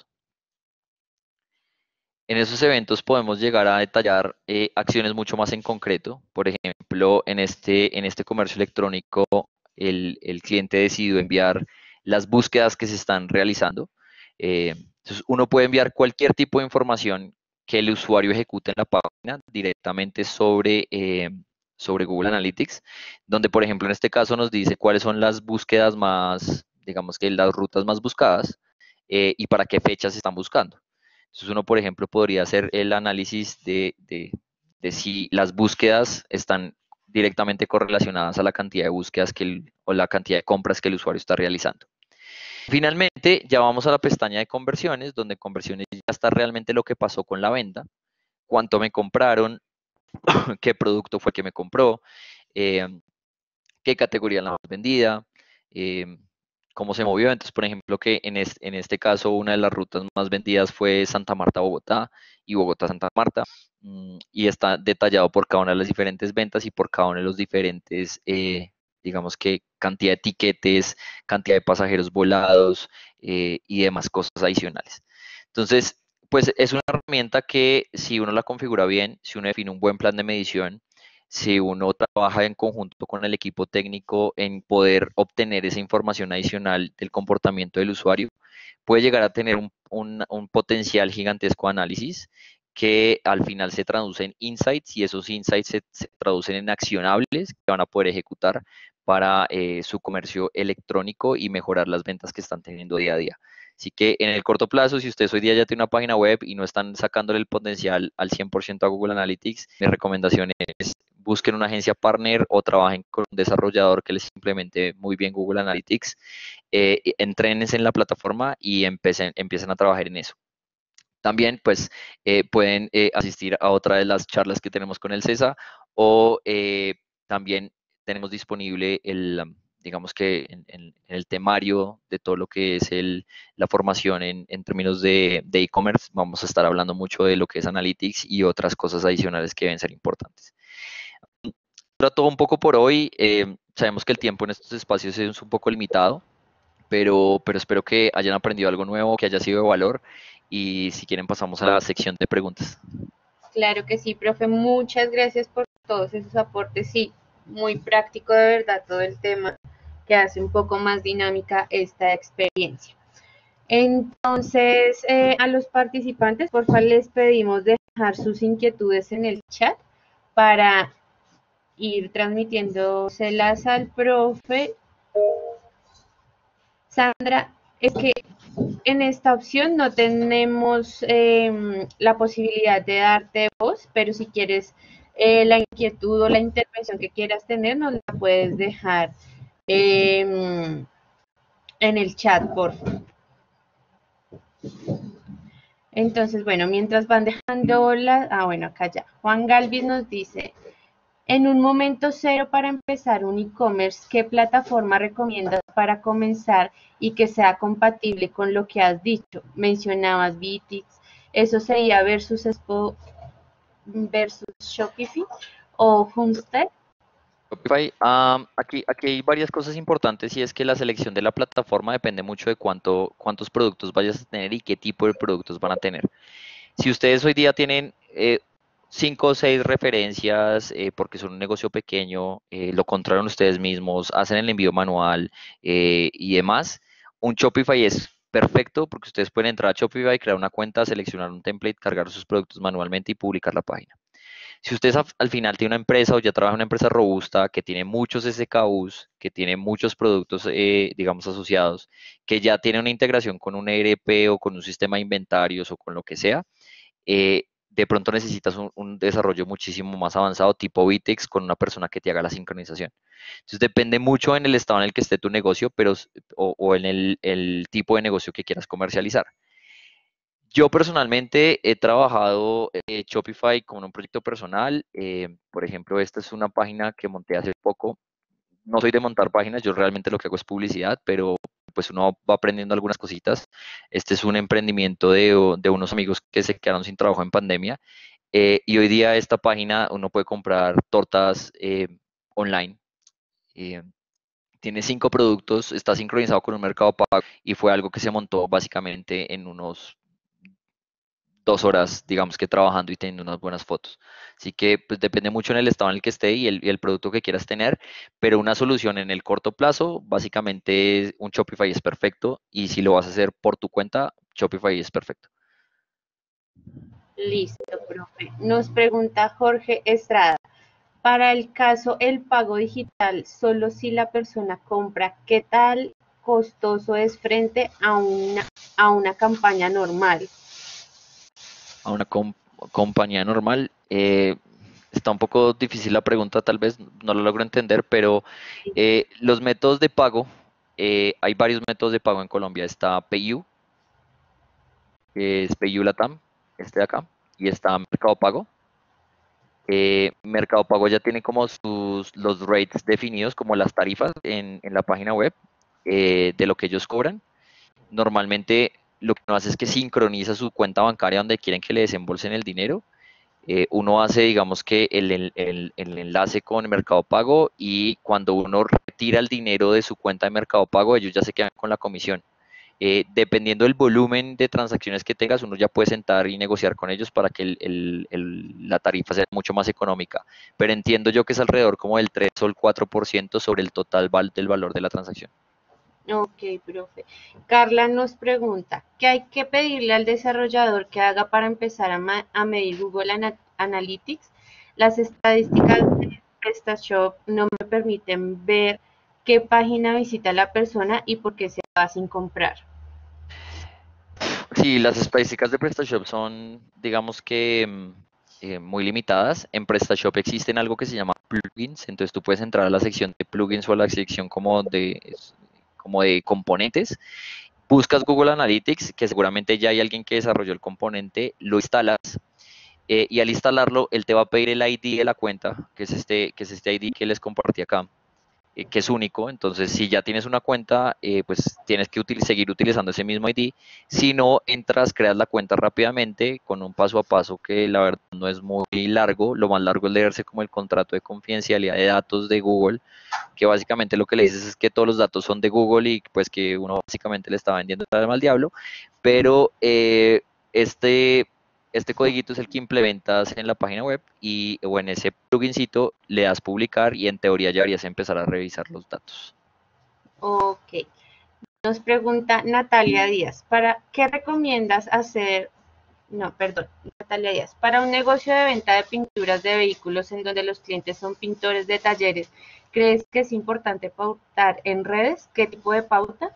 En esos eventos podemos llegar a detallar eh, acciones mucho más en concreto. Por ejemplo, en este, en este comercio electrónico, el, el cliente decidió enviar las búsquedas que se están realizando. Eh, entonces, uno puede enviar cualquier tipo de información que el usuario ejecute en la página directamente sobre, eh, sobre Google Analytics, donde, por ejemplo, en este caso nos dice cuáles son las búsquedas más, digamos que las rutas más buscadas eh, y para qué fechas se están buscando. Entonces uno, por ejemplo, podría hacer el análisis de, de, de si las búsquedas están directamente correlacionadas a la cantidad de búsquedas que el, o la cantidad de compras que el usuario está realizando. Finalmente, ya vamos a la pestaña de conversiones, donde conversiones ya está realmente lo que pasó con la venta, cuánto me compraron, qué producto fue que me compró, eh, qué categoría es la más vendida, eh, cómo se movió. Entonces, por ejemplo, que en este, en este caso una de las rutas más vendidas fue Santa Marta-Bogotá y Bogotá-Santa Marta, mm, y está detallado por cada una de las diferentes ventas y por cada uno de los diferentes, eh, digamos que cantidad de tiquetes, cantidad de pasajeros volados eh, y demás cosas adicionales. Entonces, pues es una herramienta que si uno la configura bien, si uno define un buen plan de medición, si uno trabaja en conjunto con el equipo técnico en poder obtener esa información adicional del comportamiento del usuario, puede llegar a tener un, un, un potencial gigantesco de análisis que al final se traduce en insights y esos insights se, se traducen en accionables que van a poder ejecutar para eh, su comercio electrónico y mejorar las ventas que están teniendo día a día. Así que en el corto plazo, si ustedes hoy día ya tienen una página web y no están sacándole el potencial al cien por ciento a Google Analytics, mi recomendación es busquen una agencia partner o trabajen con un desarrollador que les implemente muy bien Google Analytics, eh, entrénense en la plataforma y empiecen, empiecen a trabajar en eso. También, pues, eh, pueden eh, asistir a otra de las charlas que tenemos con el CESA o eh, también tenemos disponible el, digamos que en, en, en, el temario de todo lo que es el, la formación en, en términos de e-commerce. Vamos a estar hablando mucho de lo que es Analytics y otras cosas adicionales que deben ser importantes. Era todo un poco por hoy. Eh, sabemos que el tiempo en estos espacios es un poco limitado, pero, pero espero que hayan aprendido algo nuevo, que haya sido de valor. Y si quieren pasamos a la sección de preguntas. Claro que sí, profe, muchas gracias por todos esos aportes. Sí, muy práctico de verdad todo el tema que hace un poco más dinámica esta experiencia. Entonces, eh, a los participantes, por favor, les pedimos dejar sus inquietudes en el chat para ir transmitiéndoselas al profe. Sandra, es que en esta opción no tenemos eh, la posibilidad de darte voz, pero si quieres eh, la inquietud o la intervención que quieras tener, nos la puedes dejar eh, en el chat, por favor. Entonces, bueno, mientras van dejando la... Ah, bueno, acá ya. Juan Galvis nos dice, en un momento cero para empezar un e-commerce, ¿qué plataforma recomiendas para comenzar y que sea compatible con lo que has dicho? Mencionabas Bitix, ¿eso sería versus Expo versus Shopify o Homestead? Shopify, um, aquí, aquí hay varias cosas importantes y es que la selección de la plataforma depende mucho de cuánto, cuántos productos vayas a tener y qué tipo de productos van a tener. Si ustedes hoy día tienen eh, cinco o seis referencias eh, porque son un negocio pequeño, eh, lo controlan ustedes mismos, hacen el envío manual eh, y demás, un Shopify es perfecto porque ustedes pueden entrar a Shopify, crear una cuenta, seleccionar un template, cargar sus productos manualmente y publicar la página. Si ustedes a- al final tiene una empresa o ya trabaja en una empresa robusta que tiene muchos S K Us, que tiene muchos productos, eh, digamos, asociados, que ya tiene una integración con un E R P o con un sistema de inventarios o con lo que sea, eh, de pronto necesitas un, un desarrollo muchísimo más avanzado, tipo Vitex, con una persona que te haga la sincronización. Entonces depende mucho en el estado en el que esté tu negocio, pero, o, o en el, el tipo de negocio que quieras comercializar. Yo personalmente he trabajado eh, Shopify con un proyecto personal. Eh, por ejemplo, esta es una página que monté hace poco. No soy de montar páginas, yo realmente lo que hago es publicidad, pero pues uno va aprendiendo algunas cositas. Este es un emprendimiento de, de unos amigos que se quedaron sin trabajo en pandemia, eh, y hoy día esta página uno puede comprar tortas eh, online. Eh, Tiene cinco productos, está sincronizado con un mercado pago y fue algo que se montó básicamente en unos dos horas, digamos que trabajando y teniendo unas buenas fotos. Así que pues depende mucho en el estado en el que esté y el, y el producto que quieras tener, pero una solución en el corto plazo, básicamente un Shopify es perfecto y si lo vas a hacer por tu cuenta, Shopify es perfecto. Listo, profe. Nos pregunta Jorge Estrada. Para el caso el pago digital, solo si la persona compra, ¿qué tal costoso es frente a una, a una campaña normal? A una com- compañía normal, eh, está un poco difícil la pregunta, tal vez no lo logro entender, pero eh, los métodos de pago, eh, hay varios métodos de pago en Colombia. Está PayU, que es PayU Latam, este de acá, y está Mercado Pago. Eh, Mercado Pago ya tiene como sus, los rates definidos, como las tarifas en, en la página web, eh, de lo que ellos cobran. Normalmente lo que uno hace es que sincroniza su cuenta bancaria donde quieren que le desembolsen el dinero. Eh, uno hace, digamos que el, el- el- el enlace con Mercado Pago, y cuando uno retira el dinero de su cuenta de Mercado Pago, ellos ya se quedan con la comisión. Eh, dependiendo del volumen de transacciones que tengas, uno ya puede sentar y negociar con ellos para que el- el- el- la tarifa sea mucho más económica. Pero entiendo yo que es alrededor como del tres o el cuatro por ciento sobre el total val- del valor de la transacción. Ok, profe. Carla nos pregunta, ¿qué hay que pedirle al desarrollador que haga para empezar a, ma- a medir Google Ana- Analytics? Las estadísticas de PrestaShop no me permiten ver qué página visita la persona y por qué se va sin comprar. Sí, las estadísticas de PrestaShop son, digamos que, mm, eh, muy limitadas. En PrestaShop existen algo que se llama plugins, entonces tú puedes entrar a la sección de plugins o a la sección como de, es- como de componentes. Buscas Google Analytics, que seguramente ya hay alguien que desarrolló el componente, lo instalas, eh, y al instalarlo, él te va a pedir el I D de la cuenta, que es este, que es este I D que les compartí acá, eh, que es único. Entonces, si ya tienes una cuenta, eh, pues tienes que util- seguir utilizando ese mismo I D. Si no, entras, creas la cuenta rápidamente con un paso a paso que la verdad no es muy largo. Lo más largo es leerse como el contrato de confidencialidad de datos de Google, que básicamente lo que le dices es que todos los datos son de Google y pues que uno básicamente le está vendiendo el alma al diablo. Pero eh, este, este codiguito es el que implementas en la página web, y o en ese plugincito le das publicar y en teoría ya deberías empezar a revisar los datos. Ok. Nos pregunta Natalia Díaz, ¿para qué recomiendas hacer? No, perdón, Natalia Díaz. Para un negocio de venta de pinturas de vehículos en donde los clientes son pintores de talleres, ¿crees que es importante pautar en redes? ¿Qué tipo de pauta?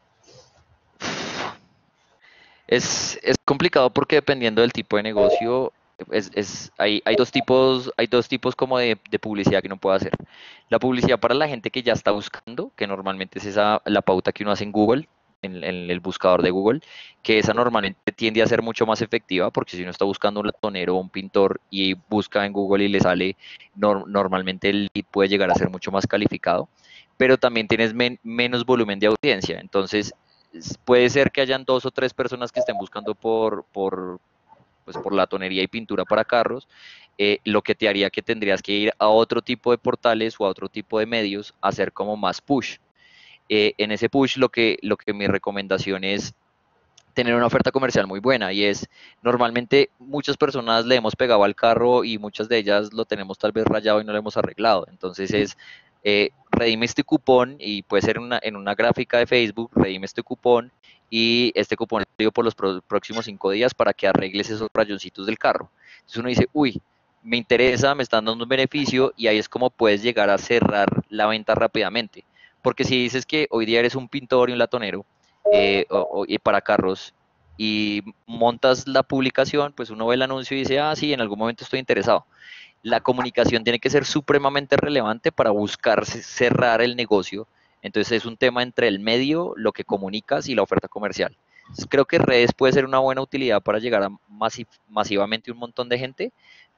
Es, es complicado porque dependiendo del tipo de negocio, es, es- hay, hay dos tipos, hay dos tipos como de, de publicidad que uno puede hacer. La publicidad para la gente que ya está buscando, que normalmente es esa, la pauta que uno hace en Google, en, en el buscador de Google, que esa normalmente tiende a ser mucho más efectiva, porque si uno está buscando un latonero o un pintor y busca en Google y le sale, nor- normalmente el lead puede llegar a ser mucho más calificado, pero también tienes men- menos volumen de audiencia. Entonces, s- puede ser que hayan dos o tres personas que estén buscando por, por, pues, por la tonería y pintura para carros, eh, lo que te haría que tendrías que ir a otro tipo de portales o a otro tipo de medios a hacer como más push. Eh, en ese push lo que, lo que mi recomendación es tener una oferta comercial muy buena, y es, normalmente muchas personas le hemos pegado al carro y muchas de ellas lo tenemos tal vez rayado y no lo hemos arreglado. Entonces es, eh, redime este cupón, y puede ser una, en una gráfica de Facebook, redime este cupón, y este cupón es válido por los pro- próximos cinco días para que arregles esos rayoncitos del carro. Entonces uno dice, uy, me interesa, me están dando un beneficio, y ahí es como puedes llegar a cerrar la venta rápidamente. Porque si dices que hoy día eres un pintor y un latonero, eh, o, o- y para carros, y montas la publicación, pues uno ve el anuncio y dice, ah, sí, en algún momento estoy interesado. La comunicación tiene que ser supremamente relevante para buscar cerrar el negocio. Entonces es un tema entre el medio, lo que comunicas y la oferta comercial. Entonces, creo que redes puede ser una buena utilidad para llegar a masiv masivamente un montón de gente,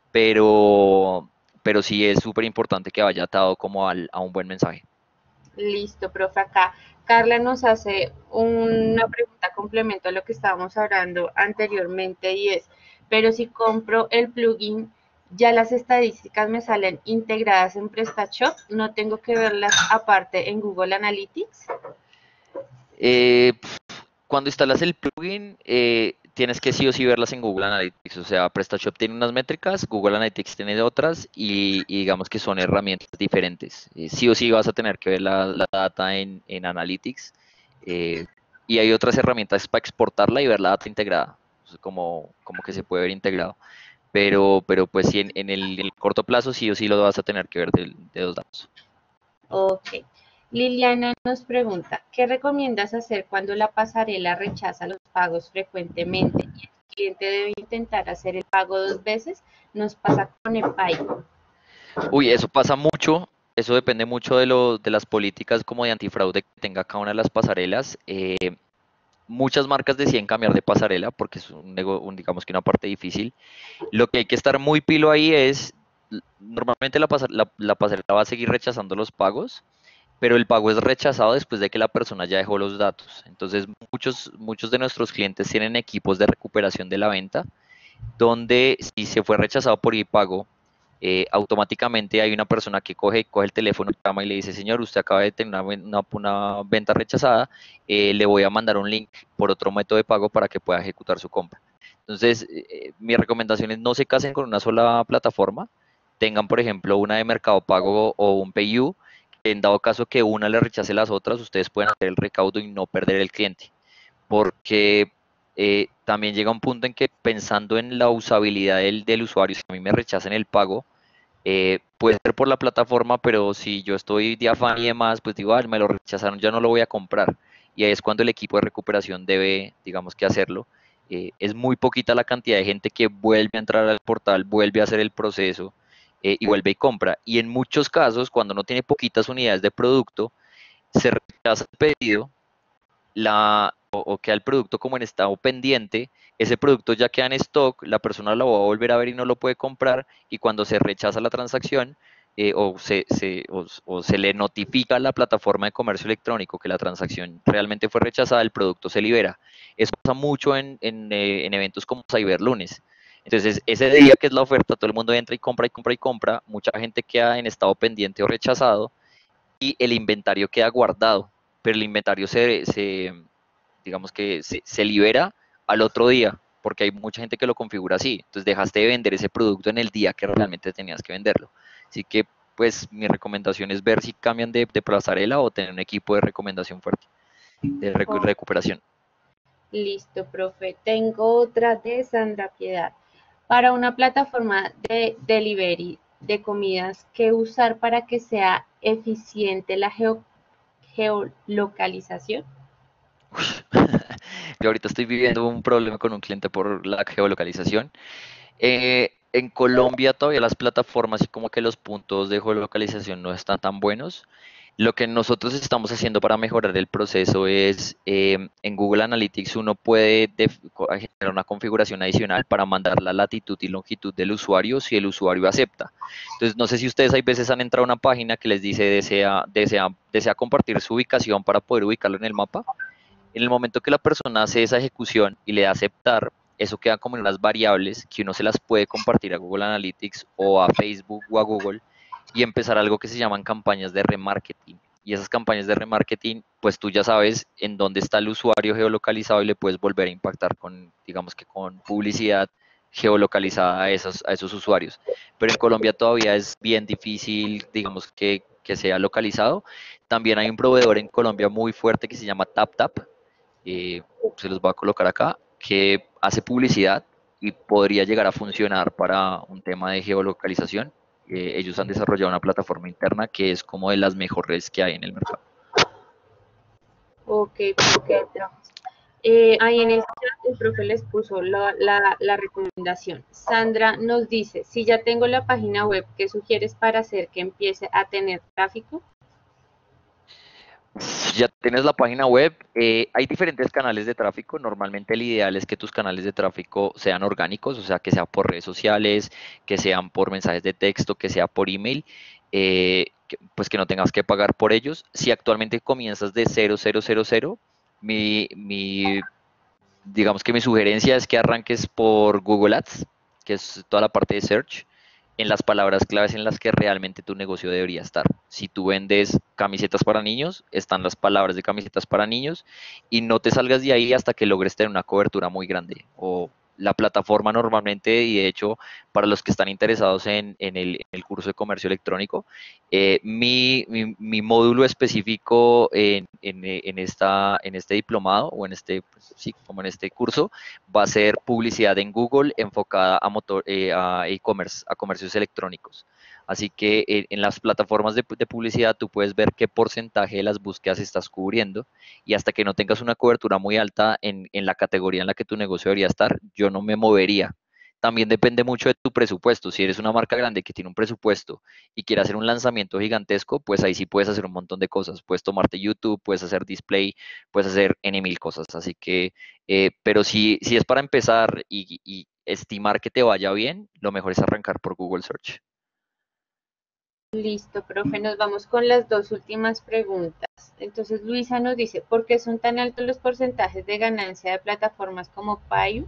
pero, pero sí es súper importante que vaya atado como al, a un buen mensaje. Listo, profe, acá Carla nos hace una pregunta complemento a lo que estábamos hablando anteriormente y es, pero si compro el plugin, ya las estadísticas me salen integradas en PrestaShop, no tengo que verlas aparte en Google Analytics. Eh, Cuando instalas el plugin, eh, tienes que sí o sí verlas en Google Analytics. O sea, PrestaShop tiene unas métricas, Google Analytics tiene otras y, y digamos que son herramientas diferentes. Eh, sí o sí vas a tener que ver la, la data en, en Analytics. eh, y hay otras herramientas para exportarla y ver la data integrada. O sea, como, como que se puede ver integrado. Pero, pero pues sí, en, en el, en el corto plazo sí o sí lo vas a tener que ver de, de dos datos. Ok. Liliana nos pregunta, ¿qué recomiendas hacer cuando la pasarela rechaza los pagos frecuentemente y el cliente debe intentar hacer el pago dos veces? Nos pasa con el Payco. Uy, eso pasa mucho, eso depende mucho de, lo, de las políticas como de antifraude que tenga cada una de las pasarelas. Eh, muchas marcas deciden cambiar de pasarela porque es un, nego- un, digamos que una parte difícil. Lo que hay que estar muy pilo ahí es, l- normalmente la, pasa- la, la pasarela va a seguir rechazando los pagos, pero el pago es rechazado después de que la persona ya dejó los datos. Entonces, muchos, muchos de nuestros clientes tienen equipos de recuperación de la venta donde si se fue rechazado por iPago, eh, automáticamente hay una persona que coge, coge el teléfono, llama y le dice, señor, usted acaba de tener una, una, una venta rechazada, eh, le voy a mandar un link por otro método de pago para que pueda ejecutar su compra. Entonces, eh, mi recomendación es no se casen con una sola plataforma, tengan, por ejemplo, una de Mercado Pago o un PayU, que en dado caso que una le rechace las otras, ustedes pueden hacer el recaudo y no perder el cliente porque eh, también llega un punto en que pensando en la usabilidad del, del usuario, si a mí me rechazan el pago, eh, puede ser por la plataforma, pero si yo estoy de afán y demás, pues digo, ah, me lo rechazaron, ya no lo voy a comprar. Y ahí es cuando el equipo de recuperación debe, digamos que hacerlo. Eh, es muy poquita la cantidad de gente que vuelve a entrar al portal, vuelve a hacer el proceso eh, y vuelve y compra. Y en muchos casos, cuando no tiene poquitas unidades de producto, se rechaza el pedido la, o, o queda el producto como en estado pendiente, ese producto ya queda en stock, la persona lo va a volver a ver y no lo puede comprar, y cuando se rechaza la transacción eh, o, se, se, o, o se le notifica a la plataforma de comercio electrónico que la transacción realmente fue rechazada, el producto se libera. Eso pasa mucho en, en, eh, en eventos como Cyberlunes. Entonces, ese día que es la oferta, todo el mundo entra y compra y compra y compra, mucha gente queda en estado pendiente o rechazado y el inventario queda guardado, pero el inventario se, se digamos que se, se libera al otro día, porque hay mucha gente que lo configura así. Entonces dejaste de vender ese producto en el día que realmente tenías que venderlo. Así que, pues, mi recomendación es ver si cambian de, de pasarela o tener un equipo de recomendación fuerte, de recu- Oh, recuperación. listo, profe. Tengo otra de Sandra Piedad. Para una plataforma de delivery de comidas, ¿qué usar para que sea eficiente la geo- geolocalización? Yo ahorita estoy viviendo un problema con un cliente por la geolocalización. Eh, en Colombia todavía las plataformas y como que los puntos de geolocalización no están tan buenos. Lo que nosotros estamos haciendo para mejorar el proceso es eh, en Google Analytics uno puede def- co- generar una configuración adicional para mandar la latitud y longitud del usuario si el usuario acepta. Entonces, no sé si ustedes hay veces han entrado a una página que les dice desea, desea, desea compartir su ubicación para poder ubicarlo en el mapa. En el momento que la persona hace esa ejecución y le da aceptar, eso queda como en unas variables que uno se las puede compartir a Google Analytics o a Facebook o a Google y empezar algo que se llaman campañas de remarketing. Y esas campañas de remarketing, pues tú ya sabes en dónde está el usuario geolocalizado y le puedes volver a impactar con, digamos que con publicidad geolocalizada a esos, a esos usuarios. Pero en Colombia todavía es bien difícil, digamos que, que sea localizado. También hay un proveedor en Colombia muy fuerte que se llama TapTap, eh, se los voy a colocar acá, que hace publicidad y podría llegar a funcionar para un tema de geolocalización. Eh, ellos han desarrollado una plataforma interna que es como de las mejores que hay en el mercado. Ok, perfecto. Eh, ahí en el chat el profe les puso la, la, la recomendación. Sandra nos dice, si ya tengo la página web, ¿qué sugieres para hacer que empiece a tener tráfico? Ya tienes la página web, eh, hay diferentes canales de tráfico. Normalmente el ideal es que tus canales de tráfico sean orgánicos, o sea, que sea por redes sociales, que sean por mensajes de texto, que sea por email, eh, que- pues que no tengas que pagar por ellos. Si actualmente comienzas de cero, cero, cero, cero, mi, mi, digamos que mi sugerencia es que arranques por Google Ads, que es toda la parte de search, en las palabras claves en las que realmente tu negocio debería estar. Si tú vendes camisetas para niños, están las palabras de camisetas para niños y no te salgas de ahí hasta que logres tener una cobertura muy grande. O la plataforma normalmente, y de hecho, para los que están interesados en, en el, en el curso de comercio electrónico, eh, mi, mi, mi módulo específico en, en, en esta, en este diplomado o en este, pues, sí, como en este curso, va a ser publicidad en Google enfocada a motor, eh, a e-commerce, a comercios electrónicos. Así que eh, en las plataformas de, de, publicidad tú puedes ver qué porcentaje de las búsquedas estás cubriendo y hasta que no tengas una cobertura muy alta en, en la categoría en la que tu negocio debería estar, yo no me movería. También depende mucho de tu presupuesto. Si eres una marca grande que tiene un presupuesto y quiere hacer un lanzamiento gigantesco, pues ahí sí puedes hacer un montón de cosas. Puedes tomarte YouTube, puedes hacer display, puedes hacer N mil cosas. Así que eh, pero si, si es para empezar y, y estimar que te vaya bien, lo mejor es arrancar por Google Search. Listo, profe, nos vamos con las dos últimas preguntas. Entonces, Luisa nos dice, ¿por qué son tan altos los porcentajes de ganancia de plataformas como Payu?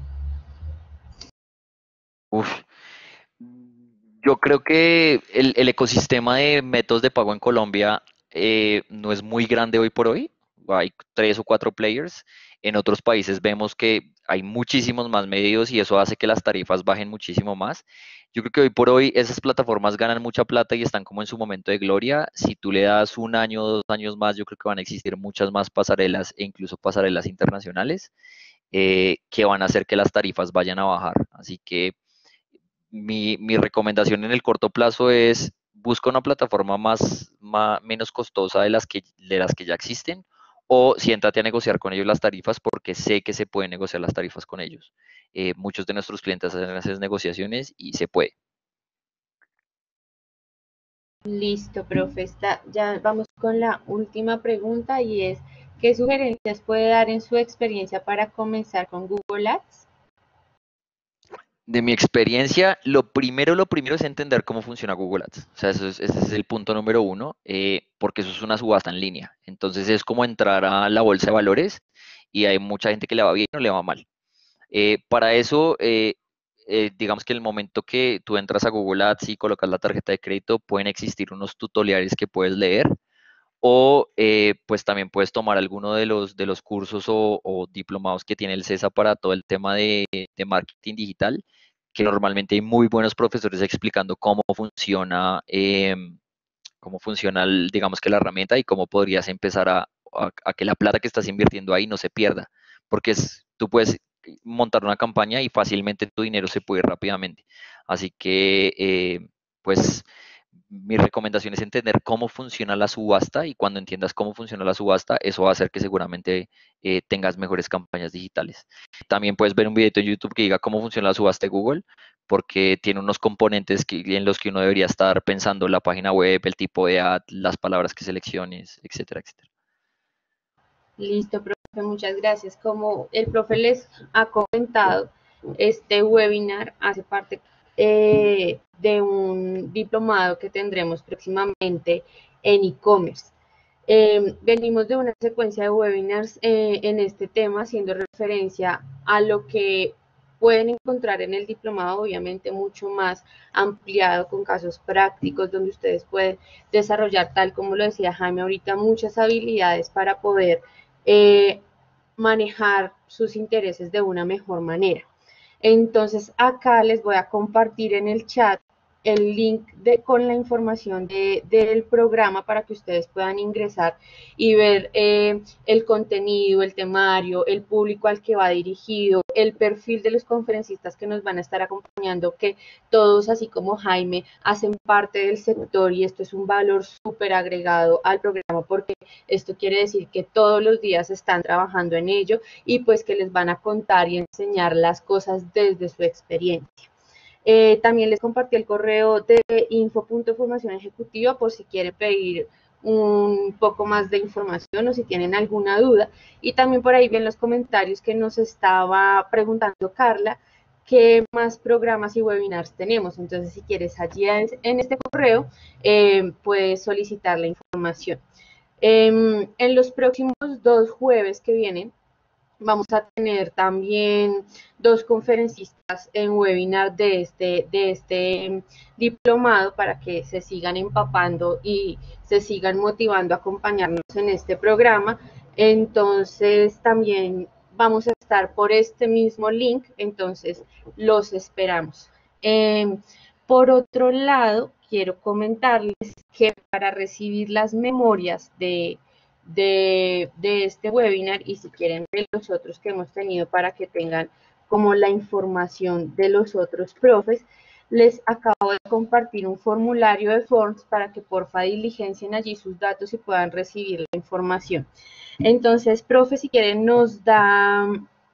Uf, yo creo que el, el ecosistema de métodos de pago en Colombia eh, no es muy grande hoy por hoy. Hay tres o cuatro players. En otros países vemos que hay muchísimos más medios y eso hace que las tarifas bajen muchísimo más. Yo creo que hoy por hoy esas plataformas ganan mucha plata y están como en su momento de gloria. Si tú le das un año o dos años más, yo creo que van a existir muchas más pasarelas e incluso pasarelas internacionales eh, que van a hacer que las tarifas vayan a bajar. Así que mi, mi recomendación en el corto plazo es busca una plataforma más, más menos costosa de las que, de las que ya existen o siéntate a negociar con ellos las tarifas porque sé que se pueden negociar las tarifas con ellos. Eh, muchos de nuestros clientes hacen esas negociaciones y se puede. Listo, profe. Está, ya vamos con la última pregunta y es, ¿qué sugerencias puede dar en su experiencia para comenzar con Google Ads? De mi experiencia, lo primero, lo primero es entender cómo funciona Google Ads. O sea, eso es, ese es el punto número uno, eh, porque eso es una subasta en línea. Entonces es como entrar a la bolsa de valores y hay mucha gente que le va bien o le va mal. Eh, para eso, eh, eh, digamos que en el momento que tú entras a Google Ads y colocas la tarjeta de crédito, pueden existir unos tutoriales que puedes leer o eh, pues también puedes tomar alguno de los, de los cursos o, o diplomados que tiene el CESA para todo el tema de, de marketing digital, que normalmente hay muy buenos profesores explicando cómo funciona, eh, cómo funciona, el- digamos que la herramienta y cómo podrías empezar a, a- a que la plata que estás invirtiendo ahí no se pierda, porque es, tú puedes montar una campaña y fácilmente tu dinero se puede ir rápidamente. Así que, eh, pues, mi recomendación es entender cómo funciona la subasta y cuando entiendas cómo funciona la subasta, eso va a hacer que seguramente eh, tengas mejores campañas digitales. También puedes ver un video en YouTube que diga cómo funciona la subasta de Google, porque tiene unos componentes que, en los que uno debería estar pensando la página web, el tipo de ad, las palabras que selecciones, etcétera, etcétera. Listo, profe, muchas gracias. Como el profe les ha comentado, este webinar hace parte eh, de un diplomado que tendremos próximamente en e-commerce. Eh, venimos de una secuencia de webinars eh, en este tema, haciendo referencia a lo que pueden encontrar en el diplomado, obviamente mucho más ampliado con casos prácticos donde ustedes pueden desarrollar, tal como lo decía Jaime ahorita, muchas habilidades para poder eh, manejar sus intereses de una mejor manera. Entonces acá les voy a compartir en el chat el link de, con la información de, del programa para que ustedes puedan ingresar y ver eh, el contenido, el temario, el público al que va dirigido, el perfil de los conferencistas que nos van a estar acompañando, que todos, así como Jaime, hacen parte del sector y esto es un valor súper agregado al programa porque esto quiere decir que todos los días están trabajando en ello y pues que les van a contar y enseñar las cosas desde su experiencia. Eh, también les compartí el correo de info punto formación ejecutiva por si quieren pedir un poco más de información o si tienen alguna duda. Y también por ahí ven los comentarios que nos estaba preguntando Carla, qué más programas y webinars tenemos. Entonces, si quieres allí en este correo, eh, puedes solicitar la información. Eh, en los próximos dos jueves que vienen, vamos a tener también dos conferencistas en webinar de este, de este diplomado para que se sigan empapando y se sigan motivando a acompañarnos en este programa. Entonces también vamos a estar por este mismo link, entonces los esperamos. Eh, por otro lado, quiero comentarles que para recibir las memorias de de, de este webinar y si quieren ver los otros que hemos tenido para que tengan como la información de los otros profes, les acabo de compartir un formulario de Forms para que porfa diligencien allí sus datos y puedan recibir la información. Entonces, profe, si quieren nos da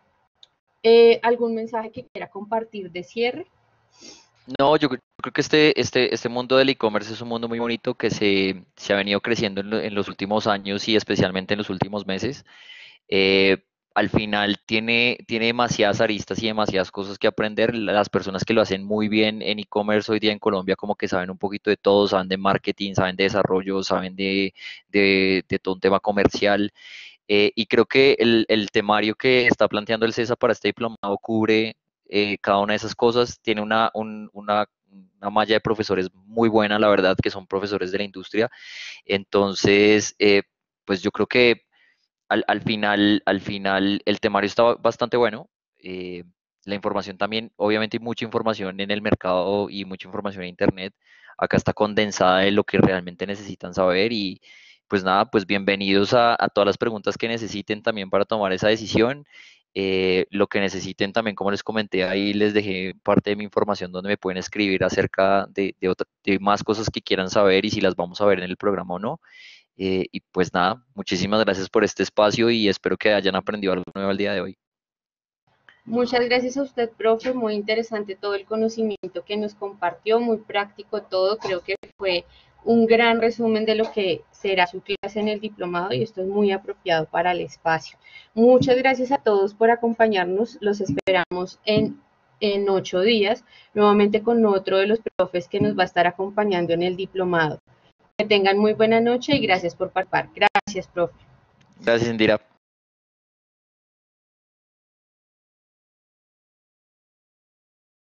eh, algún mensaje que quiera compartir de cierre. No, yo creo que este, este, este mundo del e-commerce es un mundo muy bonito que se, se ha venido creciendo en, lo- en los últimos años y especialmente en los últimos meses. Eh, Al final tiene, tiene demasiadas aristas y demasiadas cosas que aprender. Las personas que lo hacen muy bien en e-commerce hoy día en Colombia como que saben un poquito de todo, saben de marketing, saben de desarrollo, saben de, de, de todo un tema comercial. Eh, y creo que el, el temario que está planteando el CESA para este diplomado cubre eh, cada una de esas cosas. Tiene una, un- una, una malla de profesores muy buena, la verdad, que son profesores de la industria. Entonces, eh, pues yo creo que al, al final, al final el temario está bastante bueno. eh, la información también, obviamente hay mucha información en el mercado y mucha información en internet. Acá está condensada de lo que realmente necesitan saber y pues nada, pues bienvenidos a, a todas las preguntas que necesiten también para tomar esa decisión. Eh, lo que necesiten también, como les comenté, ahí les dejé parte de mi información donde me pueden escribir acerca de, de, otra- de más cosas que quieran saber y si las vamos a ver en el programa o no. Eh, y pues nada, muchísimas gracias por este espacio y espero que hayan aprendido algo nuevo el día de hoy. Muchas gracias a usted, profe. Muy interesante todo el conocimiento que nos compartió, muy práctico todo. Creo que fue un gran resumen de lo que será su clase en el diplomado y esto es muy apropiado para el espacio. Muchas gracias a todos por acompañarnos. Los esperamos en, en ocho días, nuevamente con otro de los profes que nos va a estar acompañando en el diplomado. Que tengan muy buena noche y gracias por participar. Gracias, profe. Gracias, Indira.